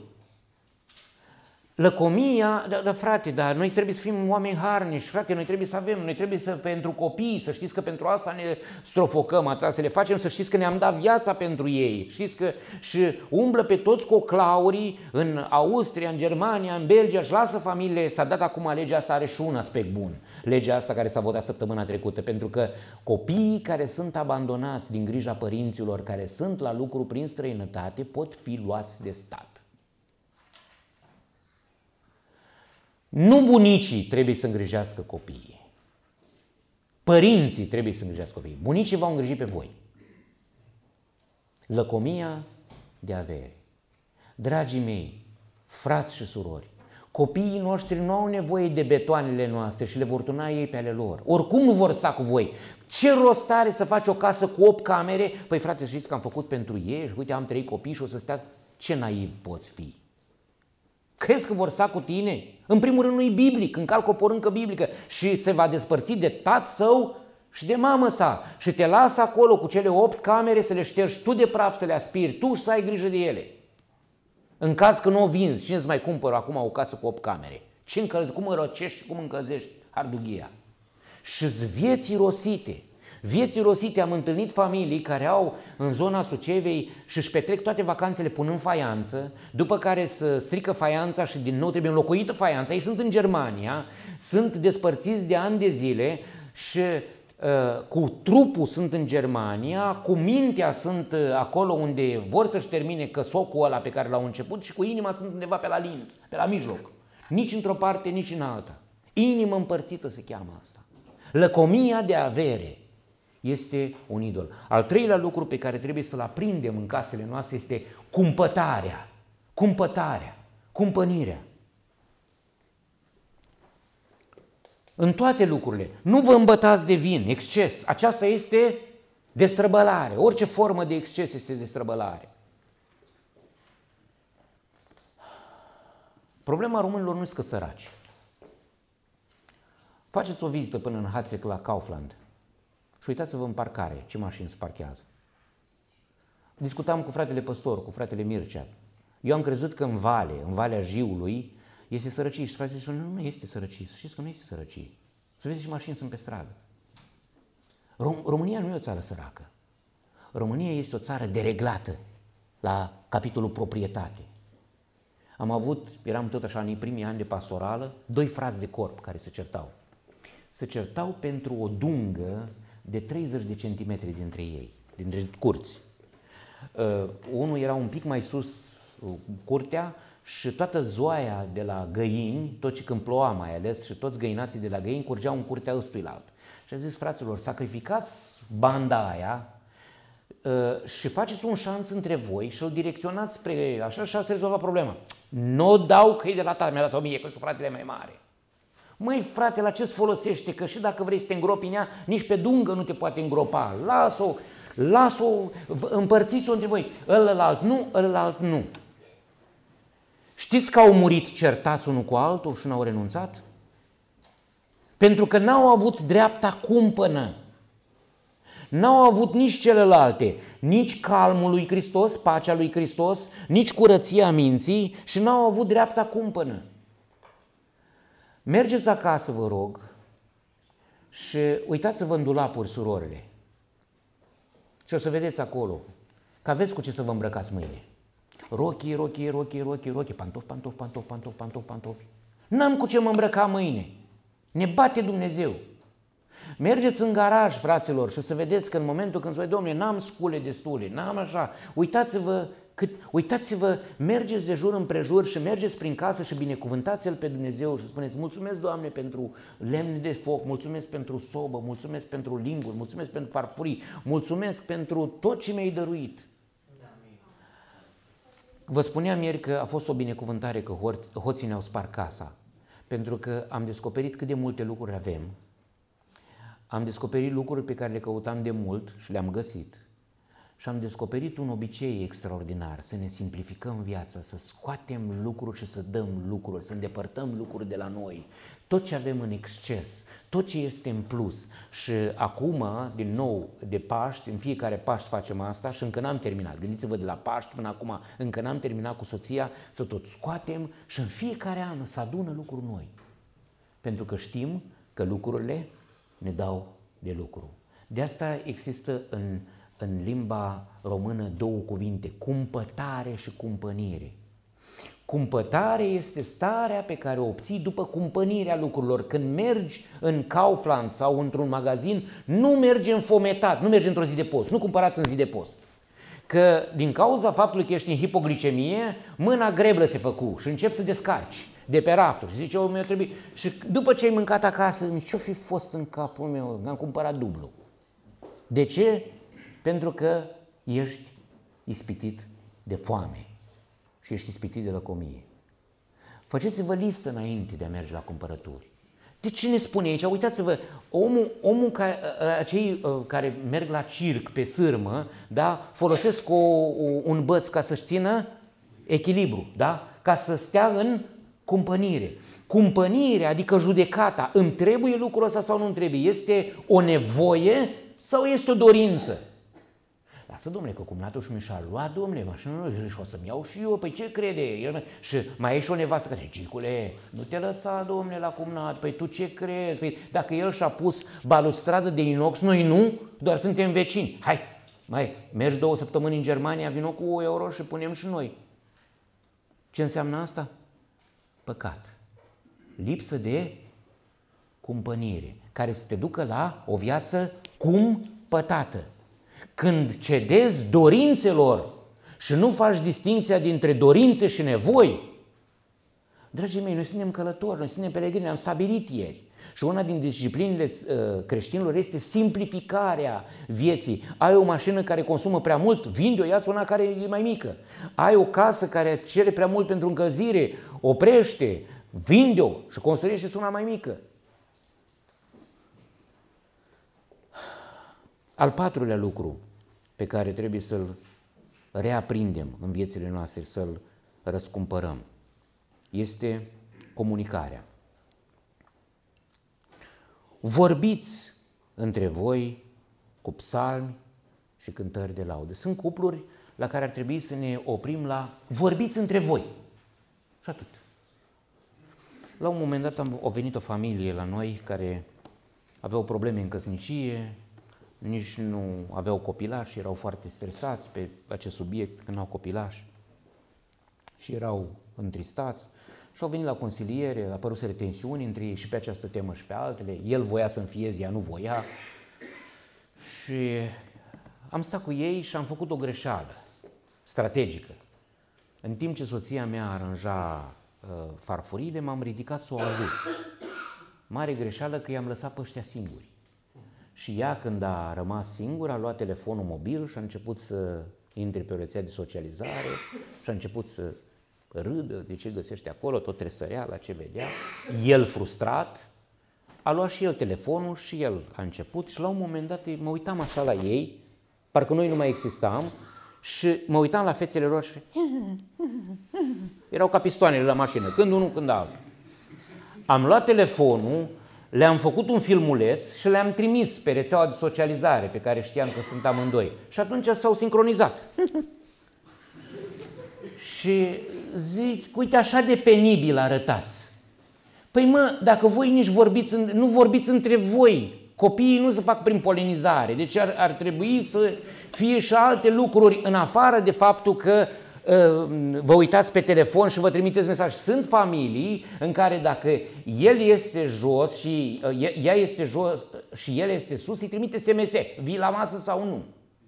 Lăcomia, da, da, frate, dar noi trebuie să fim oameni harnici, frate, noi trebuie să avem, noi trebuie să, pentru copii, să știți că pentru asta ne strofocăm, asta să le facem, să știți că ne-am dat viața pentru ei, știți că și umblă pe toți coclaurii în Austria, în Germania, în Belgia, și lasă familiile, s-a dat acum legea asta, are și un aspect bun, legea asta care s-a votat săptămâna trecută, pentru că copiii care sunt abandonați din grija părinților, care sunt la lucru prin străinătate, pot fi luați de stat. Nu bunicii trebuie să îngrijească copiii. Părinții trebuie să îngrijească copiii. Bunicii v-au îngrijit pe voi. Lăcomia de avere. Dragii mei, frați și surori, copiii noștri nu au nevoie de betoanele noastre și le vor tuna ei pe ale lor. Oricum nu vor sta cu voi. Ce rost are să faci o casă cu opt camere? Păi frate, știți că am făcut pentru ei și uite, am trei copii și o să stea. Ce naiv poți fi? Crezi că vor sta cu tine? În primul rând nu-i biblic, încalcă o poruncă biblică și se va despărți de tat său și de mamă sa și te lasă acolo cu cele opt camere să le ștergi tu de praf, să le aspiri tu și să ai grijă de ele. În caz că nu o vinzi, cine îți mai cumpără acum o casă cu opt camere? Ce încălzi, cum răcești și cum încălzești hardughia? Și-ți vieți irosite. Vieți irosite, am întâlnit familii care au în zona Sucevei și își petrec toate vacanțele punând faianță, după care se strică faianța și din nou trebuie înlocuită faianța. Ei sunt în Germania, sunt despărțiți de ani de zile și uh, cu trupul sunt în Germania, cu mintea sunt uh, acolo unde vor să-și termine căsocul ăla pe care l-au început și cu inima sunt undeva pe la linț, pe la mijloc. Nici într-o parte, nici în alta. Inimă împărțită se cheamă asta. Lăcomia de avere este un idol. Al treilea lucru pe care trebuie să-l aprindem în casele noastre este cumpătarea. Cumpătarea. Cumpănirea. În toate lucrurile. Nu vă îmbătați de vin, exces. Aceasta este destrăbălare. Orice formă de exces este destrăbălare. Problema românilor nu este că săraci. Faceți o vizită până în Hațec la Kaufland și uitați-vă în parcare ce mașini se parchează. Discutam cu fratele Păstor, cu fratele Mircea. Eu am crezut că în vale, în Valea Jiului, este sărăcie. Și fratele spune, nu, nu este sărăcie. Să știți că nu este sărăcie. Să vedeți ce mașini sunt pe stradă. Rom- România nu e o țară săracă. România este o țară dereglată la capitolul proprietate. Am avut, eram tot așa în primii ani de pastorală, doi frați de corp care se certau. Se certau pentru o dungă de treizeci de centimetri dintre ei, dintre curți. Uh, unul era un pic mai sus uh, curtea și toată zoaia de la găini, tot ce când ploua mai ales, și toți găinații de la găini curgeau în curtea ăstuilaltă. Și a zis, fraților, sacrificați banda aia uh, și faceți un șanț între voi și îl direcționați spre așa și se rezolva problema. Nu dau că e de la tata, mi-a dat o mie, că sunt fratele mai mare. Măi, frate, la ce-ți folosește? Că și dacă vrei să te îngropi în ea, nici pe dungă nu te poate îngropa. Las-o, las-o, împărțiți-o între voi. Ălălalt nu, ălălalt nu. Știți că au murit certați unul cu altul și n-au renunțat? Pentru că n-au avut dreapta cumpănă. N-au avut nici celelalte, nici calmul lui Hristos, pacea lui Hristos, nici curăția minții și n-au avut dreapta cumpănă. Mergeți acasă, vă rog, și uitați-vă în dulapuri, surorile. Și o să vedeți acolo că aveți cu ce să vă îmbrăcați mâine. Rochii, rochii, rochii, rochii, rochii, pantofi, pantofi, pantofi, pantofi, pantofi, pantofi. N-am cu ce mă îmbrăca mâine. Ne bate Dumnezeu. Mergeți în garaj, fraților, și să vedeți că în momentul când spune, domnule, n-am scule destule, n-am așa, uitați-vă, cât, uitați-vă, mergeți de jur împrejur și mergeți prin casă și binecuvântați-L pe Dumnezeu și spuneți, mulțumesc, Doamne, pentru lemne de foc, mulțumesc pentru sobă, mulțumesc pentru linguri, mulțumesc pentru farfurii, mulțumesc pentru tot ce mi-ai dăruit. Vă spuneam ieri că a fost o binecuvântare că hoții ne-au spart casa, pentru că am descoperit cât de multe lucruri avem, am descoperit lucruri pe care le căutam de mult și le-am găsit și am descoperit un obicei extraordinar, să ne simplificăm viața, să scoatem lucruri și să dăm lucruri, să îndepărtăm lucruri de la noi, tot ce avem în exces, tot ce este în plus. Și acum, din nou, de Paști, în fiecare Paști facem asta și încă n-am terminat. Gândiți-vă de la Paști până acum, încă n-am terminat cu soția, să tot scoatem și în fiecare an să adună lucruri noi. Pentru că știm că lucrurile ne dau de lucru. De asta există în, în limba română două cuvinte, cumpătare și cumpănire. Cumpătare este starea pe care o obții după cumpănirea lucrurilor. Când mergi în Kaufland sau într-un magazin, nu mergi înfometat, nu mergi într-o zi de post, nu cumpărați în zi de post. Că din cauza faptului că ești în hipoglicemie, mâna greblă se făcu și începi să descarci de pe rafturi. Și zice, o, mi-a trebuit. Și după ce ai mâncat acasă, ce-o fi fost în capul meu? Am cumpărat dublu. De ce? Pentru că ești ispitit de foame și ești ispitit de lăcomie. Faceți-vă listă înainte de a merge la cumpărături. De ce ne spune aici? Uitați-vă, omul, omul ca, acei care merg la circ pe sârmă, da, folosesc o, o, un băț ca să-și țină echilibru, da? Ca să stea în cumpănire. Cumpănire, adică judecata, îmi trebuie lucrul ăsta sau nu îmi trebuie? Este o nevoie sau este o dorință? Lasă, domnule, că cumnatul și mi-și-a luat, domnule, mașină, și o să-mi iau și eu, păi ce crede? El, și mai e și o nevastă care zice, Cicule, nu te lăsa, domnule, la cumnat, păi tu ce crezi? Păi dacă el și-a pus balustradă de inox, noi nu, doar suntem vecini. Hai, mai, mergi două săptămâni în Germania, vino cu o euro și punem și noi. Ce înseamnă asta? Păcat. Lipsă de cumpănire, care să te ducă la o viață cumpătată. Când cedezi dorințelor și nu faci distinția dintre dorințe și nevoi, dragii mei, noi suntem călători, noi suntem peregrini, am stabilit ieri. Și una din disciplinele uh, creștinilor este simplificarea vieții. Ai o mașină care consumă prea mult, vinde-o, ia-ți una care e mai mică. Ai o casă care îți cere prea mult pentru încălzire, oprește, vinde-o și construiește una mai mică. Al patrulea lucru pe care trebuie să-l reaprindem în viețile noastre, să-l răscumpărăm, este comunicarea. Vorbiți între voi cu psalmi și cântări de laudă. Sunt cupluri la care ar trebui să ne oprim la vorbiți între voi. Și atât. La un moment dat am, a venit o familie la noi care aveau probleme în căsnicie, nici nu aveau copilași, erau foarte stresați pe acest subiect când au copilași și erau întristați și au venit la consiliere, a apărut tensiuni între ei și pe această temă și pe altele. El voia să înfieze, ea nu voia și am stat cu ei și am făcut o greșeală strategică. În timp ce soția mea aranja uh, farfurile, m-am ridicat să o ajut. Mare greșeală că i-am lăsat pe ăștia singuri. Și ea, când a rămas singură, a luat telefonul mobil și a început să intre pe o rețea de socializare și a început să râdă de ce găsește acolo, tot tresărea la ce vedea. El, frustrat, a luat și el telefonul și el a început și la un moment dat mă uitam așa la ei, parcă noi nu mai existam, și mă uitam la fețele lor și erau ca pistoanele la mașină, când unul, când altul. Am luat telefonul, le-am făcut un filmuleț și le-am trimis pe rețeaua de socializare pe care știam că sunt amândoi. Și atunci s-au sincronizat. Și zic, uite, așa de penibil arătați. Păi mă, dacă voi nici vorbiți, nu vorbiți între voi, copiii nu se fac prin polenizare, deci ar, ar trebui să fie și alte lucruri în afară de faptul că vă uitați pe telefon și vă trimiteți mesaj. Sunt familii în care dacă el este jos și ea este jos, și el este sus, îi trimite S M S, vii la masă sau nu.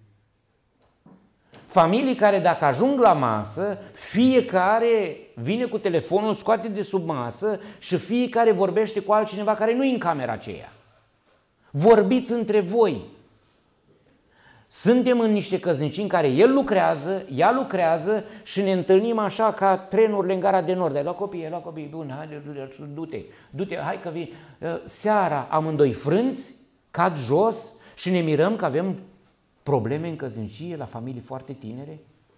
Familii care dacă ajung la masă, fiecare vine cu telefonul, scoate de sub masă și fiecare vorbește cu altcineva care nu e în camera aceea. Vorbiți între voi. Suntem în niște căsnicii în care el lucrează, ea lucrează și ne întâlnim așa ca trenurile în gara de nord. Ai luat copii, ai luat copii, bun, hai, du-te, du-te, hai că vii. Seara amândoi frânți, cad jos și ne mirăm că avem probleme în căsnicie la familii foarte tinere.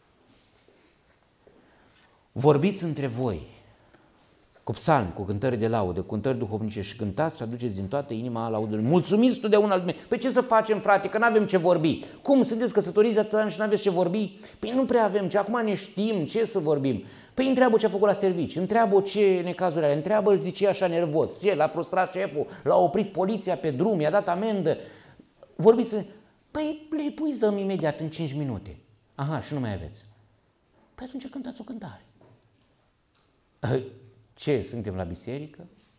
Vorbiți între voi, cu psalmi, cu cântări de laudă, cu cântări duhovnice și cântați și aduceți din toată inima laudului. Mulțumiți totdeauna al Dumnezeu. Păi ce să facem, frate, că nu avem ce vorbi? Cum, sunteți căsătoriți atâția ani și nu aveți ce vorbi? Păi nu prea avem ce, acum ne știm ce să vorbim. Păi întreabă ce a făcut la servici, întreabă ce necazuri are, întreabă de ce e așa nervos, ce l-a frustrat șeful, l-a oprit poliția pe drum, i-a dat amendă. Vorbiți, păi le epuizăm imediat în cinci minute. Aha, și nu mai aveți. Păi atunci cântați o cântare. Ce? Suntem la biserică?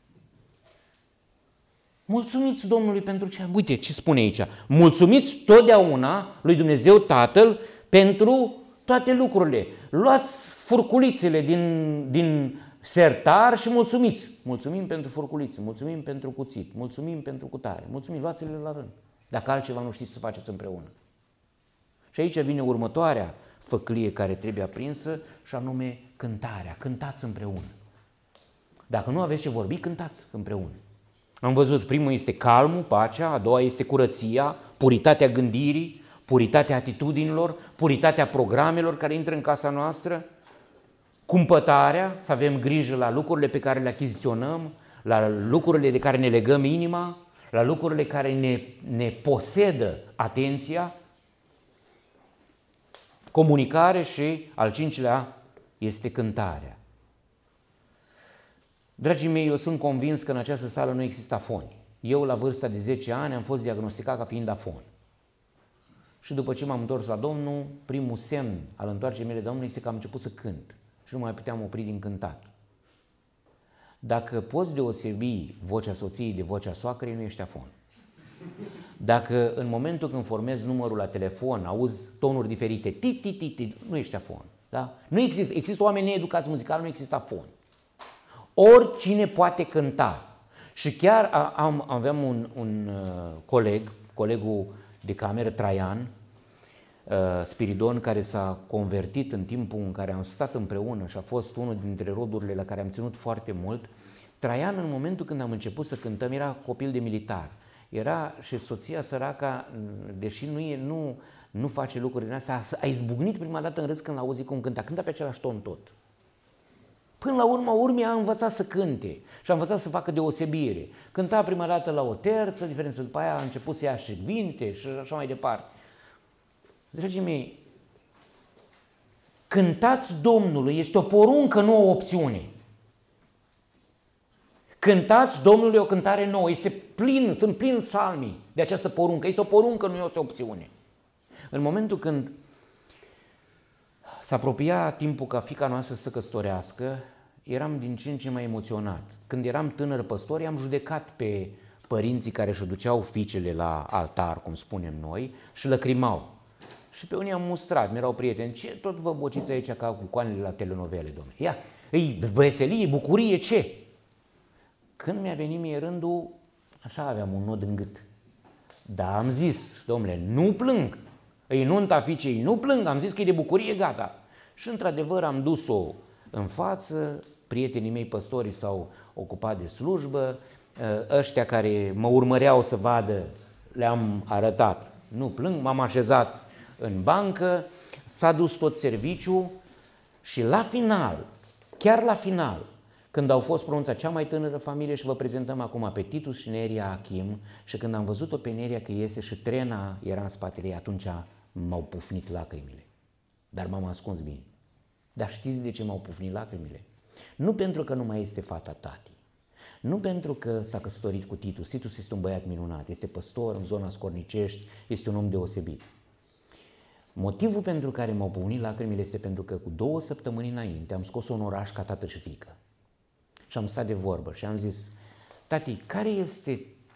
Mulțumiți Domnului pentru ce... Uite ce spune aici. Mulțumiți totdeauna lui Dumnezeu Tatăl pentru toate lucrurile. Luați furculițele din, din sertar și mulțumiți. Mulțumim pentru furculițe, mulțumim pentru cuțit, mulțumim pentru cutare, mulțumim, luați-le la rând. Dacă altceva nu știți să faceți împreună. Și aici vine următoarea făclie care trebuie aprinsă și anume cântarea. Cântați împreună. Dacă nu aveți ce vorbi, cântați împreună. Am văzut, primul este calmul, pacea, a doua este curăția, puritatea gândirii, puritatea atitudinilor, puritatea programelor care intră în casa noastră, cumpătarea, să avem grijă la lucrurile pe care le achiziționăm, la lucrurile de care ne legăm inima, la lucrurile care ne, ne posedă atenția, comunicare și al cincilea este cântarea. Dragii mei, eu sunt convins că în această sală nu există afoni. Eu, la vârsta de zece ani, am fost diagnosticat ca fiind afon. Și după ce m-am întors la Domnul, primul semn al întoarcerii mele de Domnul este că am început să cânt și nu mai puteam opri din cântat. Dacă poți deosebi vocea soției de vocea soacrei, nu ești afon. Dacă în momentul când formezi numărul la telefon, auzi tonuri diferite, ti, ti, ti, ti, nu ești afon. Da? Nu există, există oameni needucați muzical, nu există afon. Oricine poate cânta. Și chiar am, aveam un, un uh, coleg, colegul de cameră, Traian, uh, Spiridon, care s-a convertit în timpul în care am stat împreună și a fost unul dintre rodurile la care am ținut foarte mult. Traian, în momentul când am început să cântăm, era copil de militar. Era și soția săraca, deși nu, e, nu, nu face lucrurile astea, a izbucnit prima dată în râs când l-a auzit cum cânta. Cânta pe același ton tot. Până la urma urmei a învățat să cânte și a învățat să facă deosebire. Cânta prima dată la o terță, diferență după aia a început să ia și vinte și așa mai departe. Dragii mei, cântați Domnului este o poruncă, nu o opțiune. Cântați Domnului o cântare nouă, este plin, sunt plin psalmii de această poruncă. Este o poruncă, nu este o opțiune. În momentul când s-a apropiat timpul ca fiica noastră să se căsătorească, eram din ce în ce mai emoționat. Când eram tânăr păstor, i-am judecat pe părinții care își duceau fiicele la altar, cum spunem noi, și lăcrimau. Și pe unii am mustrat, mi-erau prieteni, ce tot vă bociți aici ca cu coanele la telenovele, domnule? Ia, îi veselie, bucurie, ce? Când mi-a venit mie rândul, așa aveam un nod în gât. Dar am zis, domnule, nu plâng. Îi nunta fiicei, nu plâng, am zis că e de bucurie, gata. Și într-adevăr am dus-o în față, prietenii mei păstorii s-au ocupat de slujbă, ăștia care mă urmăreau să vadă, le-am arătat, nu plâng, m-am așezat în bancă, s-a dus tot serviciul și la final, chiar la final, când au fost pronunțat cea mai tânără familie și vă prezentăm acum pe Titus și Neria Achim și când am văzut-o pe Neria că iese și trena era în spatele ei, atunci m-au pufnit lacrimile. Dar m-am ascuns bine. Dar știți de ce m-au pufnit lacrimile? Nu pentru că nu mai este fata tati. Nu pentru că s-a căsătorit cu Titus. Titus este un băiat minunat, este păstor în zona Scornicești, este un om deosebit. Motivul pentru care m-au pufnit lacrimile este pentru că cu două săptămâni înainte am scos-o în oraș ca tată și fiică. Și am stat de vorbă și am zis, tati, care este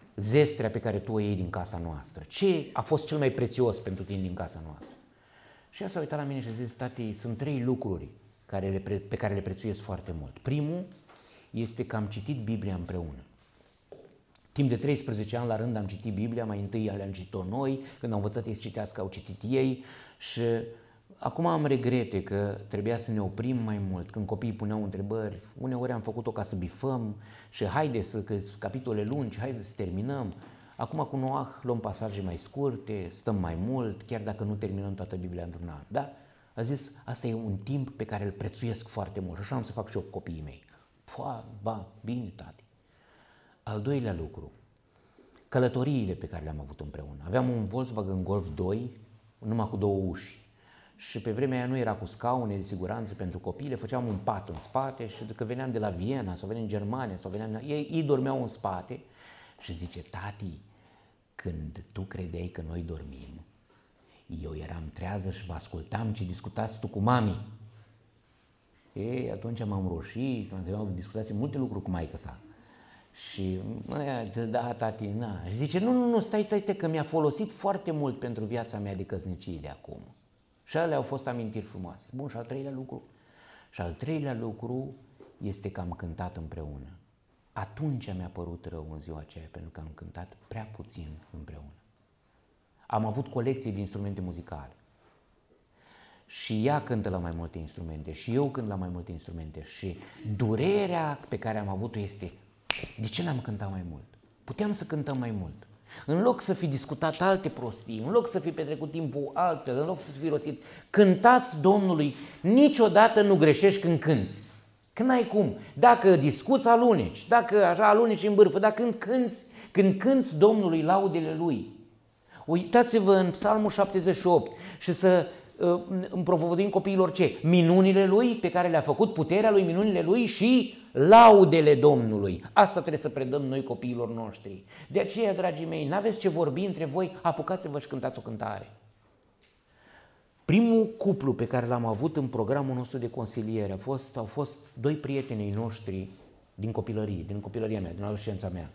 zestrea pe care tu o iei din casa noastră? Ce a fost cel mai prețios pentru tine din casa noastră? Și ea s-a uitat la mine și a zis, tati, sunt trei lucruri care le pre- pe care le prețuiesc foarte mult. Primul este că am citit Biblia împreună. Timp de treisprezece ani la rând am citit Biblia, mai întâi le-am citit-o noi, când au învățat ei să citească, au citit ei și acum am regrete că trebuia să ne oprim mai mult. Când copiii puneau întrebări, uneori am făcut-o ca să bifăm și haide să, că capitole lungi, haide să terminăm. Acum cu Noah luăm pasaje mai scurte, stăm mai mult, chiar dacă nu terminăm toată Biblia într-un an. Da? A zis, asta e un timp pe care îl prețuiesc foarte mult și așa am să fac și eu cu copiii mei. Pua, ba, bine, tati. Al doilea lucru, călătoriile pe care le-am avut împreună. Aveam un Volkswagen Golf doi, numai cu două uși. Și pe vremea aia nu era cu scaune de siguranță pentru copii, le făceam un pat în spate și că veneam de la Viena sau veneam în Germania sau veneam... Ei, ei dormeau în spate și zice, tati, când tu credeai că noi dormim, eu eram trează și vă ascultam ce discutați tu cu mami. Ei, atunci m-am roșit, m-am discutat multe lucruri cu maică sa. Și, da, tati, na. Și zice, nu, nu, nu, stai, stai, stai, că mi-a folosit foarte mult pentru viața mea de căsnicie de acum. Și alea au fost amintiri frumoase. Bun, și al treilea lucru? Și al treilea lucru este că am cântat împreună. Atunci mi-a părut rău în ziua aceea, pentru că am cântat prea puțin împreună. Am avut colecții de instrumente muzicale. Și ea cântă la mai multe instrumente și eu cânt la mai multe instrumente și durerea pe care am avut-o este de ce n-am cântat mai mult? Puteam să cântăm mai mult. În loc să fi discutat alte prostii, în loc să fi petrecut timpul altfel, în loc să fi rosit, cântați Domnului, niciodată nu greșești când cânți. Că n-ai cum. Dacă discuți, aluneci, dacă așa aluneci în bârfă, dar când cânți, când cânți Domnului laudele Lui. Uitați-vă în Psalmul șaptezeci și opt și să îmi propovăduim copiilor ce? Minunile Lui pe care le-a făcut, puterea Lui, minunile Lui și laudele Domnului. Asta trebuie să predăm noi copiilor noștri. De aceea, dragii mei, n-aveți ce vorbi între voi, apucați-vă și cântați o cântare. Primul cuplu pe care l-am avut în programul nostru de consiliere a fost, au fost doi prietenii noștri din copilărie, din copilăria mea, din adolescența mea.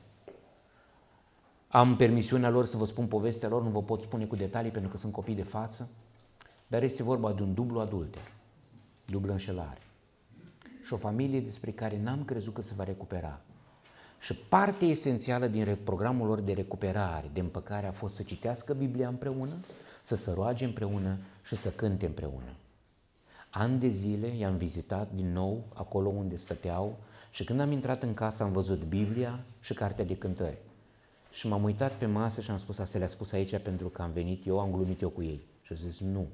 Am permisiunea lor să vă spun povestea lor, nu vă pot spune cu detalii pentru că sunt copii de față, dar este vorba de un dublu adulter, dublă înșelare. Și o familie despre care n-am crezut că se va recupera. Și parte esențială din programul lor de recuperare, de împăcare, a fost să citească Biblia împreună, să se roage împreună și să cânte împreună. Ani de zile i-am vizitat din nou acolo unde stăteau și când am intrat în casă am văzut Biblia și cartea de cântări. Și m-am uitat pe masă și am spus, asta le-a spus aici pentru că am venit eu, am glumit eu cu ei. Și a zis, nu.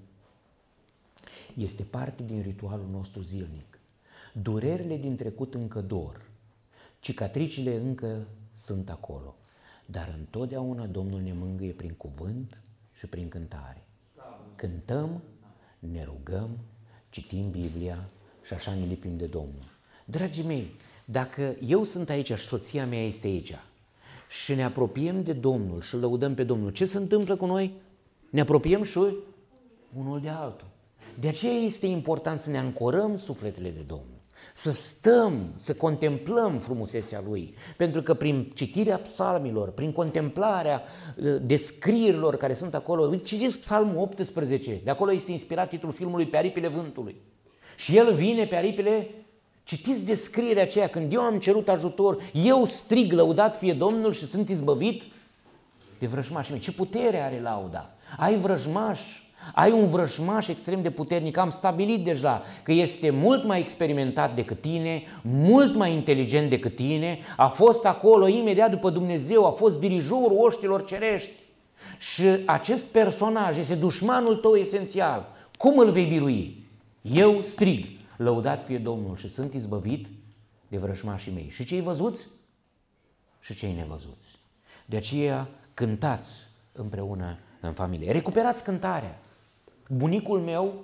Este parte din ritualul nostru zilnic. Durerile din trecut încă dor, cicatricile încă sunt acolo, dar întotdeauna Domnul ne mângâie prin cuvânt și prin cântare. Cântăm, ne rugăm, citim Biblia și așa ne lipim de Domnul. Dragii mei, dacă eu sunt aici și soția mea este aici și ne apropiem de Domnul și lăudăm pe Domnul, ce se întâmplă cu noi? Ne apropiem și unul de altul. De aceea este important să ne ancorăm sufletele de Domnul, să stăm, să contemplăm frumusețea Lui, pentru că prin citirea psalmilor, prin contemplarea descrierilor care sunt acolo, citiți Psalmul optsprezece, de acolo este inspirat titlul filmului Pe aripile vântului. Și el vine pe aripile, citiți descrierea aceea, când eu am cerut ajutor, eu strig, lăudat fie Domnul și sunt izbăvit de vrăjmașii mei. Ce putere are lauda? Ai vrăjmaș, ai un vrăjmaș extrem de puternic, am stabilit deja că este mult mai experimentat decât tine, mult mai inteligent decât tine, a fost acolo imediat după Dumnezeu, a fost dirijorul oștilor cerești și acest personaj este dușmanul tău esențial. Cum îl vei birui? Eu strig, lăudat fie Domnul și sunt izbăvit de vrăjmașii mei. Și cei văzuți și cei nevăzuți. De aceea cântați împreună în familie. Recuperați cântarea. Bunicul meu,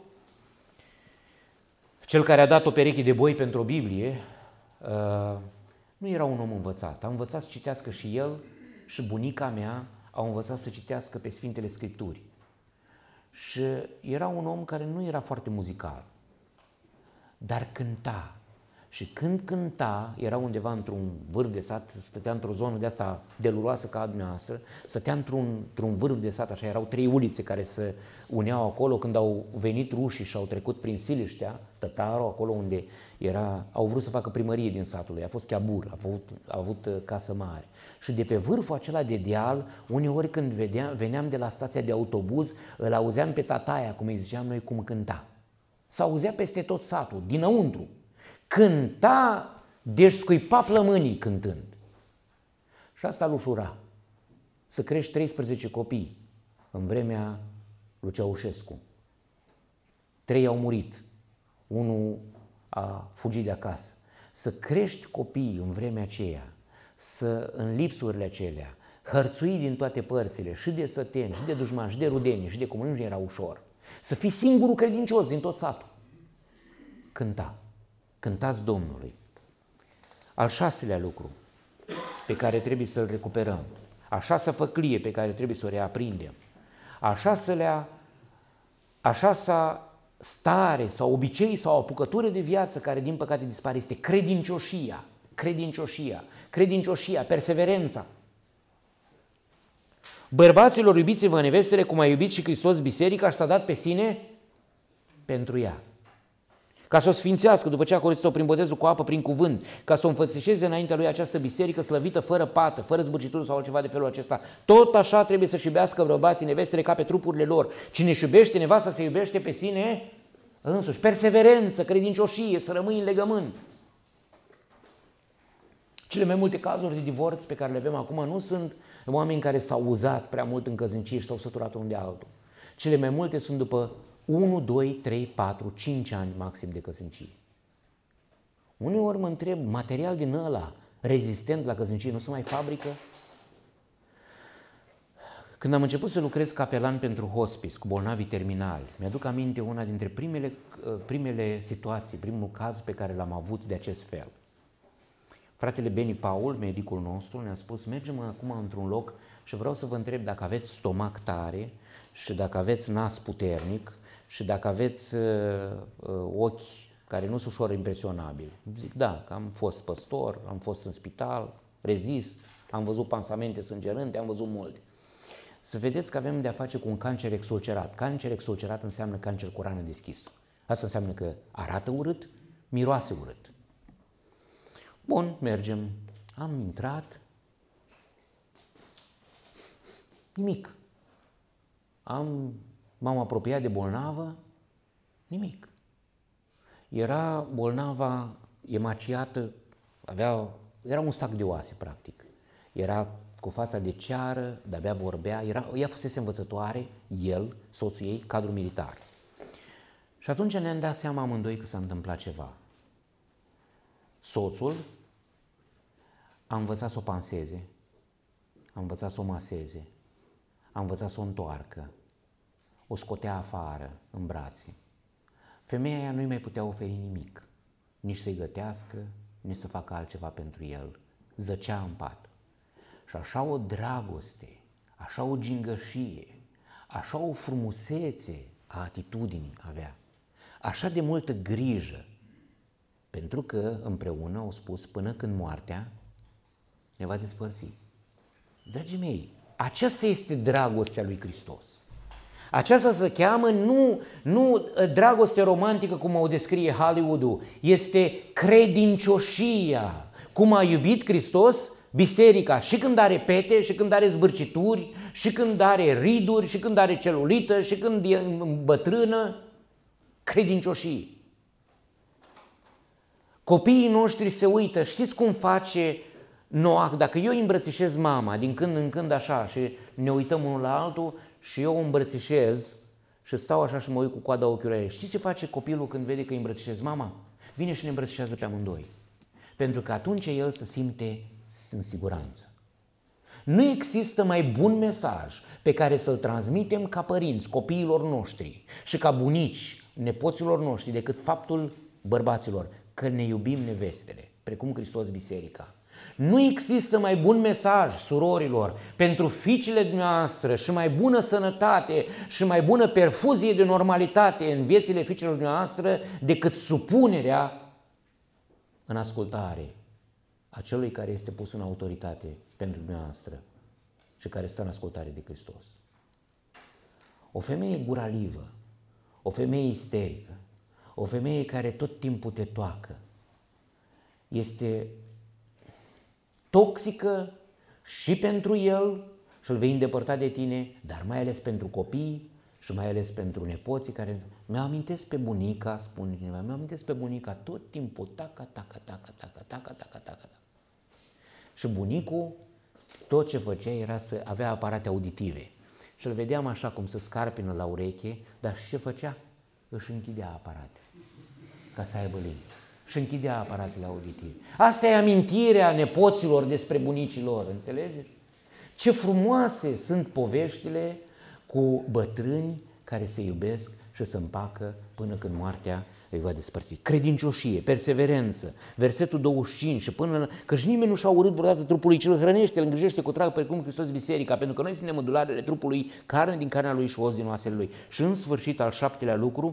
cel care a dat o pereche de boi pentru o Biblie, nu era un om învățat. A învățat să citească și el și bunica mea au învățat să citească pe Sfintele Scripturi. Și era un om care nu era foarte muzical, dar cânta. Și când cânta, era undeva într-un vârf de sat, stătea într-o zonă de asta deluroasă ca a dumneavoastră, stătea într-un, într-un vârf de sat, așa, erau trei ulițe care se uneau acolo. Când au venit rușii și au trecut prin Siliștea, tătarul, acolo unde era, au vrut să facă primărie din satul lui, a fost Chiabur, a avut, a avut casă mare. Și de pe vârful acela de deal, uneori când vedeam, veneam de la stația de autobuz, îl auzeam pe tataia, cum îi ziceam noi, cum cânta. S-auzea peste tot satul, dinăuntru. Cânta, deci scuipa plămânii cântând. Și asta îl ușura. Să crești treisprezece copii în vremea lui Ceaușescu. Trei au murit. Unul a fugit de acasă. Să crești copii în vremea aceea, să în lipsurile acelea, hărțui din toate părțile, și de săteni, și de dușmani, și de rudeni, și de comuniști, nu era ușor. Să fii singurul credincios din tot satul. Cânta. Cântați Domnului. Al șaselea lucru pe care trebuie să-l recuperăm, a șasea făclie pe care trebuie să o reaprindem, a șaselea, a șasea stare sau obicei sau apucătură de viață care din păcate dispare este credincioșia, credincioșia, credincioșia, perseverența. Bărbaților, iubiți-vă nevestele cum a iubit și Hristos biserica și s-a dat pe sine pentru ea. Ca să o sfințească după ce a curățit-o prin botezul cu apă, prin cuvânt, ca să o înfățișeze înaintea lui această biserică slăvită, fără pată, fără zbârcituri sau altceva de felul acesta. Tot așa trebuie să-și iubească bărbații nevestele ca pe trupurile lor. Cine își iubește nevasta se iubește pe sine însuși. Perseverență, credincioșie, să rămâi în legământ. Cele mai multe cazuri de divorț pe care le avem acum nu sunt oameni care s-au uzat prea mult în căsnicie și s-au săturat unul de altul. Cele mai multe sunt după unu, doi, trei, patru, cinci ani maxim de căsnicie. Uneori mă întreb, material din ăla rezistent la căsnicie nu se mai fabrică? Când am început să lucrez capelan pentru hospice cu bolnavi terminali, mi-aduc aminte una dintre primele, primele situații, primul caz pe care l-am avut de acest fel. Fratele Beni Paul, medicul nostru, ne-a spus, mergem acum într-un loc și vreau să vă întreb dacă aveți stomac tare și dacă aveți nas puternic și dacă aveți uh, uh, ochi care nu sunt ușor impresionabili. Zic, da, că am fost păstor, am fost în spital, rezist, am văzut pansamente sângerânte, am văzut multe. Să vedeți că avem de-a face cu un cancer exulcerat. Cancer exulcerat înseamnă cancer cu rană deschisă. Asta înseamnă că arată urât, miroase urât. Bun, mergem. Am intrat. Nimic. Am, m-am apropiat de bolnavă. Nimic. Era bolnava emaciată, avea, era un sac de oase, practic. Era cu fața de ceară, de-abia vorbea, era, ea fusese învățătoare, el, soțul ei, cadru militar. Și atunci ne-am dat seama amândoi că s-a întâmplat ceva. Soțul a învățat să o panseze, a învățat să o maseze, a învățat să o întoarcă, o scotea afară, în brațe. Femeia aia nu-i mai putea oferi nimic, nici să-i gătească, nici să facă altceva pentru el. Zăcea în pat. Și așa o dragoste, așa o gingășie, așa o frumusețe a atitudinii avea, așa de multă grijă, pentru că împreună au spus până când moartea ne va despărți. Dragii mei, aceasta este dragostea lui Hristos. Aceasta se cheamă nu, nu dragoste romantică cum o descrie Hollywood-ul, este credincioșia. Cum a iubit Hristos biserica și când are pete, și când are zbârcituri, și când are riduri, și când are celulită, și când e bătrână, credincioșie. Copiii noștri se uită, știți cum face Noac? Dacă eu îi îmbrățișez mama din când în când așa și ne uităm unul la altul și eu o îmbrățișez și stau așa și mă uit cu coada ochiului, știți ce face copilul când vede că îi îmbrățișez mama? Vine și ne îmbrățișează pe amândoi. Pentru că atunci el se simte în siguranță. Nu există mai bun mesaj pe care să-l transmitem ca părinți copiilor noștri și ca bunici nepoților noștri decât faptul bărbaților că ne iubim nevestele, precum Hristos biserica. Nu există mai bun mesaj, surorilor, pentru fiicele noastre și mai bună sănătate și mai bună perfuzie de normalitate în viețile fiicelor noastre decât supunerea în ascultare a celui care este pus în autoritate pentru dumneavoastră și care stă în ascultare de Hristos. O femeie guralivă, o femeie isterică, o femeie care tot timpul te toacă, este toxică și pentru el și îl vei îndepărta de tine, dar mai ales pentru copii și mai ales pentru nepoții care... Mi-am amintesc pe bunica, spune cineva, mi-am amintesc pe bunica tot timpul, taca, taca, taca, taca, taca, taca, taca. Și bunicul, tot ce făcea era să avea aparate auditive. Și îl vedeam așa cum se scarpină la ureche, dar și ce făcea? Își închidea aparate, ca să aibă liniște. Și închidea aparatele auditive. Asta e amintirea nepoților despre bunicii lor, înțelegeți? Ce frumoase sunt poveștile cu bătrâni care se iubesc și se împacă până când moartea îi va despărți. Credincioșie, perseverență, versetul douăzeci și cinci, și până la... Căci nimeni nu și-a urât vreodată trupului, ci îl hrănește, îl îngrijește cu trag precum Hristos biserica, pentru că noi suntem mădularele trupului, carne din carnea lui și os din oasele lui. Și în sfârșit, al șaptelea lucru,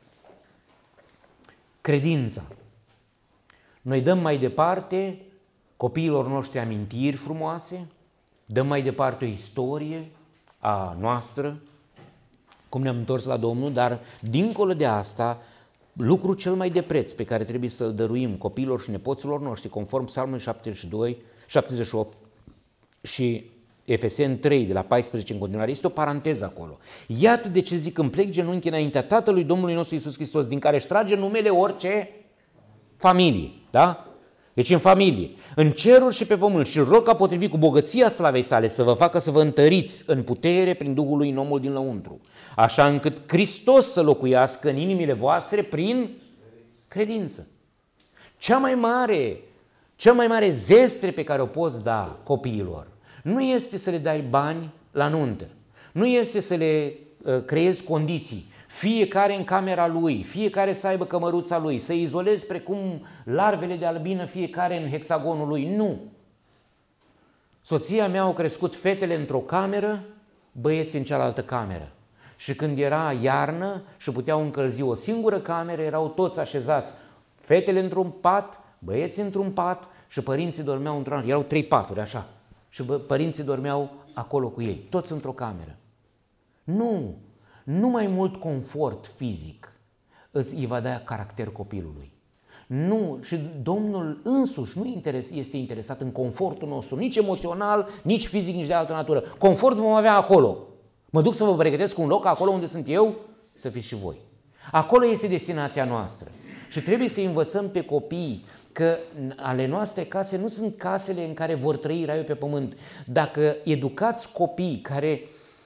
credința. Noi dăm mai departe copiilor noștri amintiri frumoase, dăm mai departe o istorie a noastră, cum ne-am întors la Domnul, dar dincolo de asta, lucrul cel mai de preț pe care trebuie să-l dăruim copiilor și nepoților noștri, conform Psalmului șaptezeci și doi, șaptezeci și opt și Efeseni trei, de la paisprezece în continuare, este o paranteză acolo. Iată de ce zic, îmi plec genunchi înaintea Tatălui Domnului nostru Iisus Hristos, din care își trage numele orice familie, da? Deci în familie, în ceruri și pe pământ, și îl rog ca potrivit cu bogăția slavei sale să vă facă să vă întăriți în putere prin Duhul lui în omul din lăuntru, așa încât Hristos să locuiască în inimile voastre prin credință. Cea mai mare, cea mai mare zestre pe care o poți da copiilor nu este să le dai bani la nuntă, nu este să le uh, creezi condiții, fiecare în camera lui, fiecare să aibă cămăruța lui, să izolezi precum larvele de albină fiecare în hexagonul lui. Nu! Soția mea au crescut fetele într-o cameră, băieții în cealaltă cameră. Și când era iarnă și puteau încălzi o singură cameră, erau toți așezați, fetele într-un pat, băieții într-un pat și părinții dormeau într-un alt. Erau trei paturi, așa. Și părinții dormeau acolo cu ei, toți într-o cameră. Nu! Nu mai mult confort fizic îți îi va da caracter copilului. Nu, și Domnul însuși nu interes, este interesat în confortul nostru, nici emoțional, nici fizic, nici de altă natură. Confort vom avea acolo. Mă duc să vă pregătesc un loc acolo unde sunt eu, să fiți și voi. Acolo este destinația noastră. Și trebuie să învățăm pe copii că ale noastre case nu sunt casele în care vor trăi raiul pe pământ. Dacă educați copii care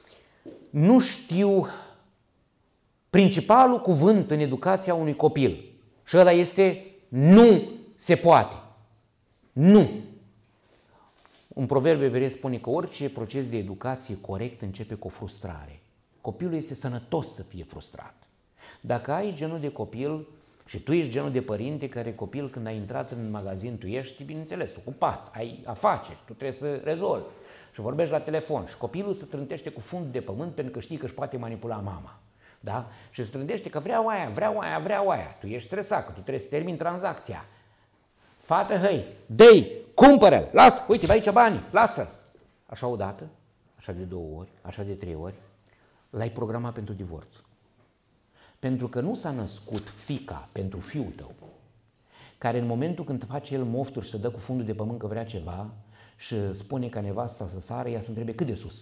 nu știu principalul cuvânt în educația unui copil, și ăla este nu se poate. Nu. Un proverb evreiesc spune că orice proces de educație corect începe cu o frustrare. Copilul este sănătos să fie frustrat. Dacă ai genul de copil și tu ești genul de părinte care copil când ai intrat în magazin, tu ești, bineînțeles, ocupat, ai afaceri, tu trebuie să rezolvi și vorbești la telefon și copilul se trântește cu fund de pământ pentru că știi că își poate manipula mama. Da? Și se trântește că vreau aia, vreau aia, vreau aia. Tu ești stresat, că tu trebuie să termini tranzacția. Fată, hăi, dă-i, cumpără-l, lasă, uite, aici banii, lasă. Așa odată, așa de două ori, așa de trei ori, l-ai programat pentru divorț. Pentru că nu s-a născut fiica pentru fiul tău, care în momentul când face el mofturi și se dă cu fundul de pământ că vrea ceva și spune ca nevasta să sară, ea să întrebe cât de sus.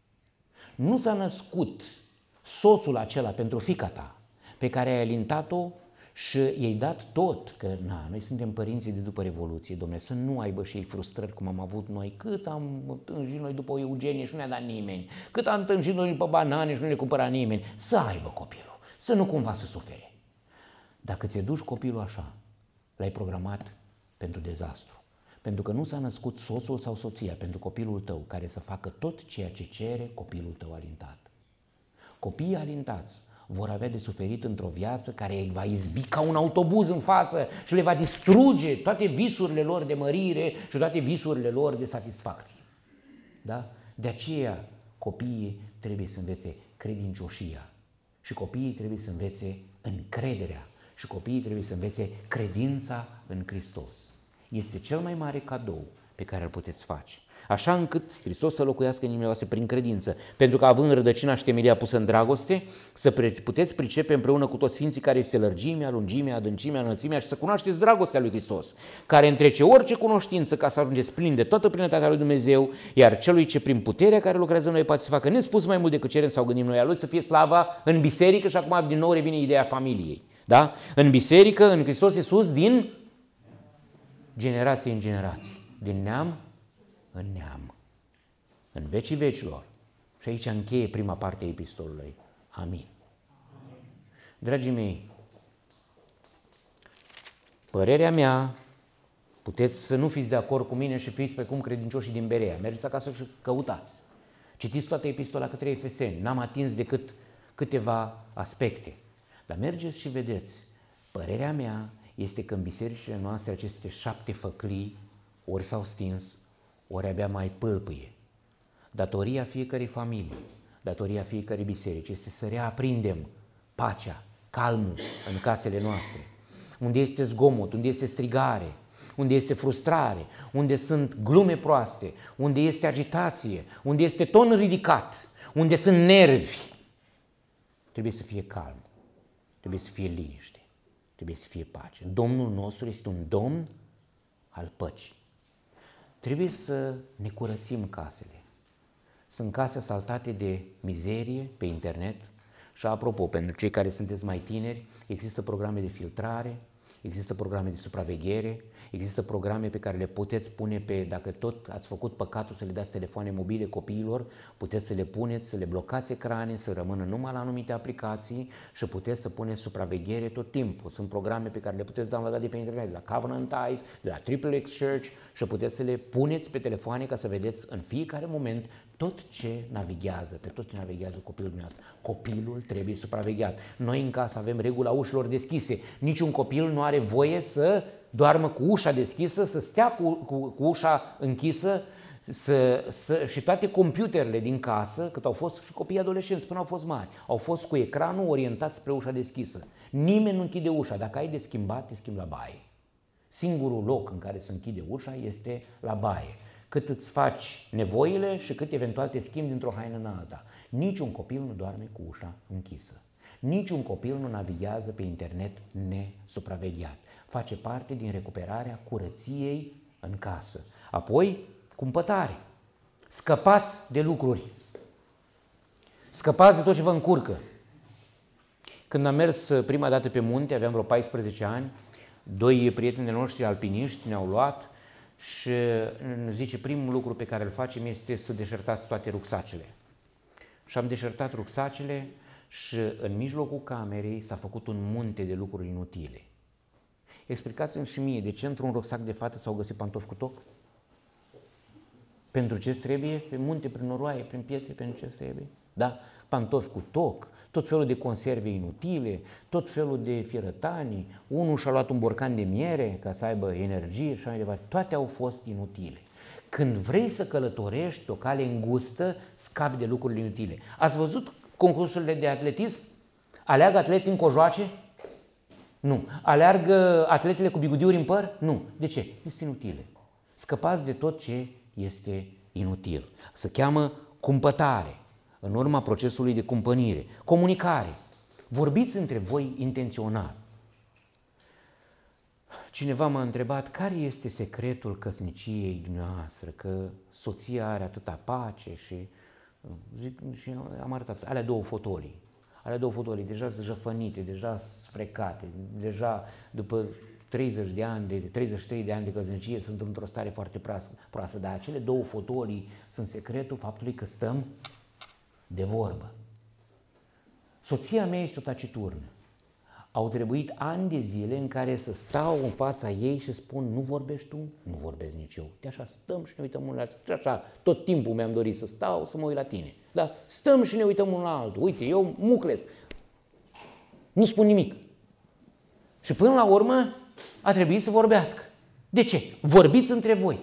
Nu s-a născut soțul acela pentru fiica ta, pe care ai alintat-o și i-ai dat tot, că na, noi suntem părinții de după Revoluție, dom'le, să nu aibă și ei frustrări cum am avut noi, cât am tânjit noi după o Eugenie și nu ne-a dat nimeni, cât am tânjit noi după banane și nu ne cumpăra nimeni, să aibă copilul, să nu cumva să sufere. Dacă ți-e duci copilul așa, l-ai programat pentru dezastru, pentru că nu s-a născut soțul sau soția pentru copilul tău care să facă tot ceea ce cere copilul tău alintat. Copiii alintați vor avea de suferit într-o viață care îi va izbi ca un autobuz în față și le va distruge toate visurile lor de mărire și toate visurile lor de satisfacție. Da? De aceea copiii trebuie să învețe credincioșia și copiii trebuie să învețe încrederea Și copiii trebuie să învețe credința în Hristos. Este cel mai mare cadou pe care îl puteți face. Așa încât Hristos să locuiască în inimile voastre prin credință. Pentru că având rădăcina și temelia pusă în dragoste, să puteți pricepe împreună cu toți sfinții care este lărgimea, lungimea, adâncimea, înălțimea și să cunoașteți dragostea lui Hristos, care întrece orice cunoștință ca să ajungeți plin de toată plinătatea lui Dumnezeu, iar celui ce prin puterea care lucrează în noi poate să facă nespus mai mult decât cerem sau gândim noi a lui, să fie slava în biserică. Și acum din nou revine ideea familiei. Da? În biserică, în Hristos Iisus, din generație în generație, din neam în neam, în vecii vecilor. Și aici încheie prima parte a epistolului. Amin. Dragii mei, părerea mea, puteți să nu fiți de acord cu mine și fiți precum credincioșii din Berea. Mergeți acasă și căutați. Citiți toată epistola către Efeseni. N-am atins decât câteva aspecte. Dar mergeți și vedeți. Părerea mea este că în bisericile noastre aceste șapte făclii ori s-au stins, ori abia mai pâlpâie. Datoria fiecărei familii, datoria fiecărei biserici este să reaprindem pacea, calmul în casele noastre. Unde este zgomot, unde este strigare, unde este frustrare, unde sunt glume proaste, unde este agitație, unde este ton ridicat, unde sunt nervi, trebuie să fie calm, trebuie să fie liniște, trebuie să fie pace. Domnul nostru este un Domn al păcii. Trebuie să ne curățim casele. Sunt case asaltate de mizerie pe internet și, apropo, pentru cei care sunteți mai tineri, există programe de filtrare, există programe de supraveghere, există programe pe care le puteți pune pe, dacă tot ați făcut păcatul să le dați telefoane mobile copiilor, puteți să le puneți, să le blocați ecrane, să rămână numai la anumite aplicații și puteți să puneți supraveghere tot timpul. Sunt programe pe care le puteți downloada de pe internet, de la Covenant Eyes, de la Triple X Church și puteți să le puneți pe telefoane ca să vedeți în fiecare moment tot ce navighează, pe tot ce navighează copilul dumneavoastră. Copilul trebuie supravegheat. Noi în casă avem regula ușilor deschise. Niciun copil nu are voie să doarmă cu ușa deschisă, să stea cu, cu, cu ușa închisă să, să, și toate computerele din casă, cât au fost și copii adolescenți până au fost mari, au fost cu ecranul orientat spre ușa deschisă. Nimeni nu închide ușa. Dacă ai de schimbat, te schimbi la baie. Singurul loc în care se închide ușa este la baie. Cât îți faci nevoile și cât eventual te schimbi dintr-o haină în alta. Niciun copil nu doarme cu ușa închisă. Niciun copil nu navighează pe internet nesupravegheat. Face parte din recuperarea curăției în casă. Apoi, cumpătare. Scăpați de lucruri. Scăpați de tot ce vă încurcă. Când am mers prima dată pe munte, aveam vreo paisprezece ani, doi prieteni de noștri alpiniști ne-au luat și îmi zice, primul lucru pe care îl facem este să deșertați toate rucsacele. Și am deșertat rucsacele și în mijlocul camerei s-a făcut un munte de lucruri inutile. Explicați-mi și mie, de ce într-un rucsac de fată s-au găsit pantofi cu toc? Pentru ce trebuie? Pe munte, prin noroaie, prin pietre, pentru ce trebuie? Da, pantofi cu toc, tot felul de conserve inutile, tot felul de fierătanii, unul și-a luat un borcan de miere ca să aibă energie și așa mai departe. Toate au fost inutile. Când vrei să călătorești pe o cale îngustă, scapi de lucrurile inutile. Ați văzut concursurile de atletism? Aleargă atleții în cojoace? Nu. Aleargă atletele cu bigudiuri în păr? Nu. De ce? Este inutile. Scăpați de tot ce este inutil. Se cheamă cumpătare, în urma procesului de cumpănire. Comunicare. Vorbiți între voi intențional. Cineva m-a întrebat care este secretul căsniciei dumneavoastră, că soția are atâta pace și, zic, și am arătat, alea două fotolii. Alea două fotolii deja sunt jăfănite, deja sunt frecate, deja după treizeci de ani, de treizeci și trei de ani de căsnicie sunt într-o stare foarte proastă, dar acele două fotolii sunt secretul faptului că stăm de vorbă. Soția mea este o taciturnă. Au trebuit ani de zile în care să stau în fața ei și spun, nu vorbești tu, nu vorbesc nici eu. De așa stăm și ne uităm unul la altul. Și așa, tot timpul mi-am dorit să stau, să mă uit la tine. Da? Stăm și ne uităm unul la altul. Uite, eu mucles. Nu spun nimic. Și până la urmă a trebuit să vorbească. De ce? Vorbiți între voi.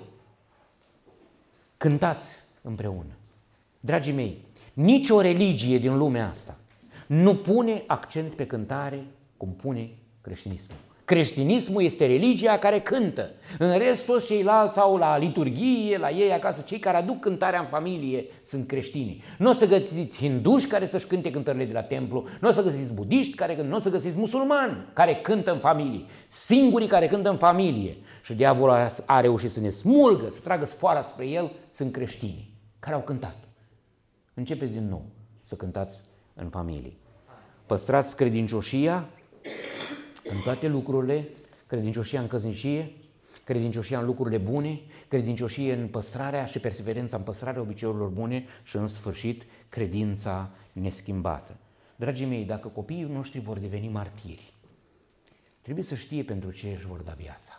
Cântați împreună. Dragii mei, nicio religie din lumea asta nu pune accent pe cântare cum pune Creștinismul. Creștinismul este religia care cântă. În rest, toți ceilalți au la liturghie, la ei acasă, cei care aduc cântarea în familie sunt creștini. Nu o să găsiți hinduși care să-și cânte cântările de la templu, nu o să găsiți budiști, care, nu o să găsiți musulmani care cântă în familie. Singurii care cântă în familie și diavolul a reușit să ne smulgă, să tragă sfoara spre el, sunt creștini care au cântat. Începeți din nou să cântați în familie. Păstrați credincioșia în toate lucrurile, credincioșia în căsnicie, credincioșia în lucrurile bune, credincioșie în păstrarea și perseverența în păstrarea obiceiurilor bune și, în sfârșit, credința neschimbată. Dragii mei, dacă copiii noștri vor deveni martiri, trebuie să știe pentru ce își vor da viața.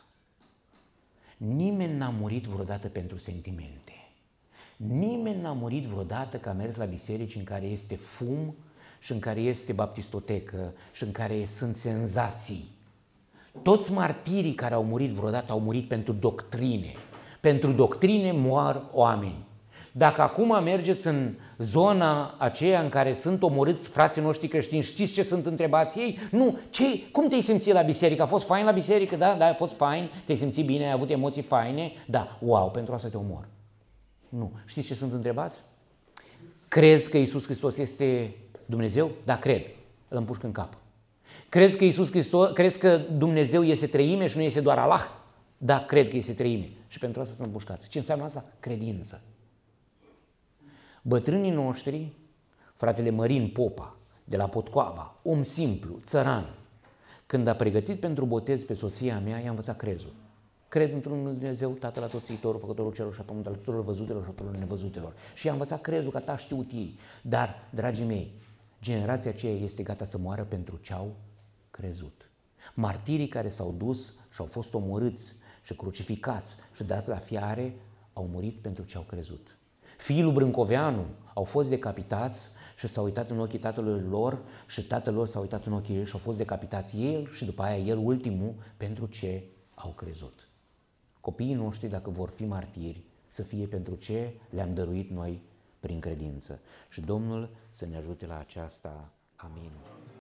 Nimeni n-a murit vreodată pentru sentimente. Nimeni n-a murit vreodată că a mers la biserici în care este fum și în care este baptistotecă și în care sunt senzații. Toți martirii care au murit vreodată au murit pentru doctrine. Pentru doctrine moar oameni. Dacă acum mergeți în zona aceea în care sunt omorâți frații noștri creștini, știți ce sunt întrebați ei? Nu, ce, cum te-ai simțit la biserică? A fost fain la biserică? Da, da, a fost fain, te-ai simțit bine, ai avut emoții faine? Da, wow, pentru asta te omor. Nu, știți ce sunt întrebați? Crezi că Iisus Hristos este Dumnezeu? Da, cred. Îl împușc în cap. Crezi că Iisus Hristos, crezi că Dumnezeu este treime și nu este doar Allah? Da, cred că este treime. Și pentru asta sunt împușcați. Ce înseamnă asta? Credință. Bătrânii noștri, fratele Mărin Popa, de la Potcoava, om simplu, țăran, când a pregătit pentru botez pe soția mea, i-a învățat crezul. Cred într-un Dumnezeu, Tatăl Atotțiitorul, Făcătorul Cerului și a Pământului, tuturor văzutelor și a tuturor nevăzutelor. Și i-a învățat crezul, că ta știut ei. Dar, dragii mei, generația aceea este gata să moară pentru ce au crezut. Martirii care s-au dus și au fost omorâți și crucificați și dați la fiare, au murit pentru ce au crezut. Fiii lui Brâncoveanu au fost decapitați și s-au uitat în ochii tatălui lor și tatăl lor s-a uitat în ochii ei și au fost decapitați el și după aia el ultimul pentru ce au crezut. Copiii noștri, dacă vor fi martiri, să fie pentru ce le-am dăruit noi prin credință. Și Domnul să ne ajute la aceasta. Amin.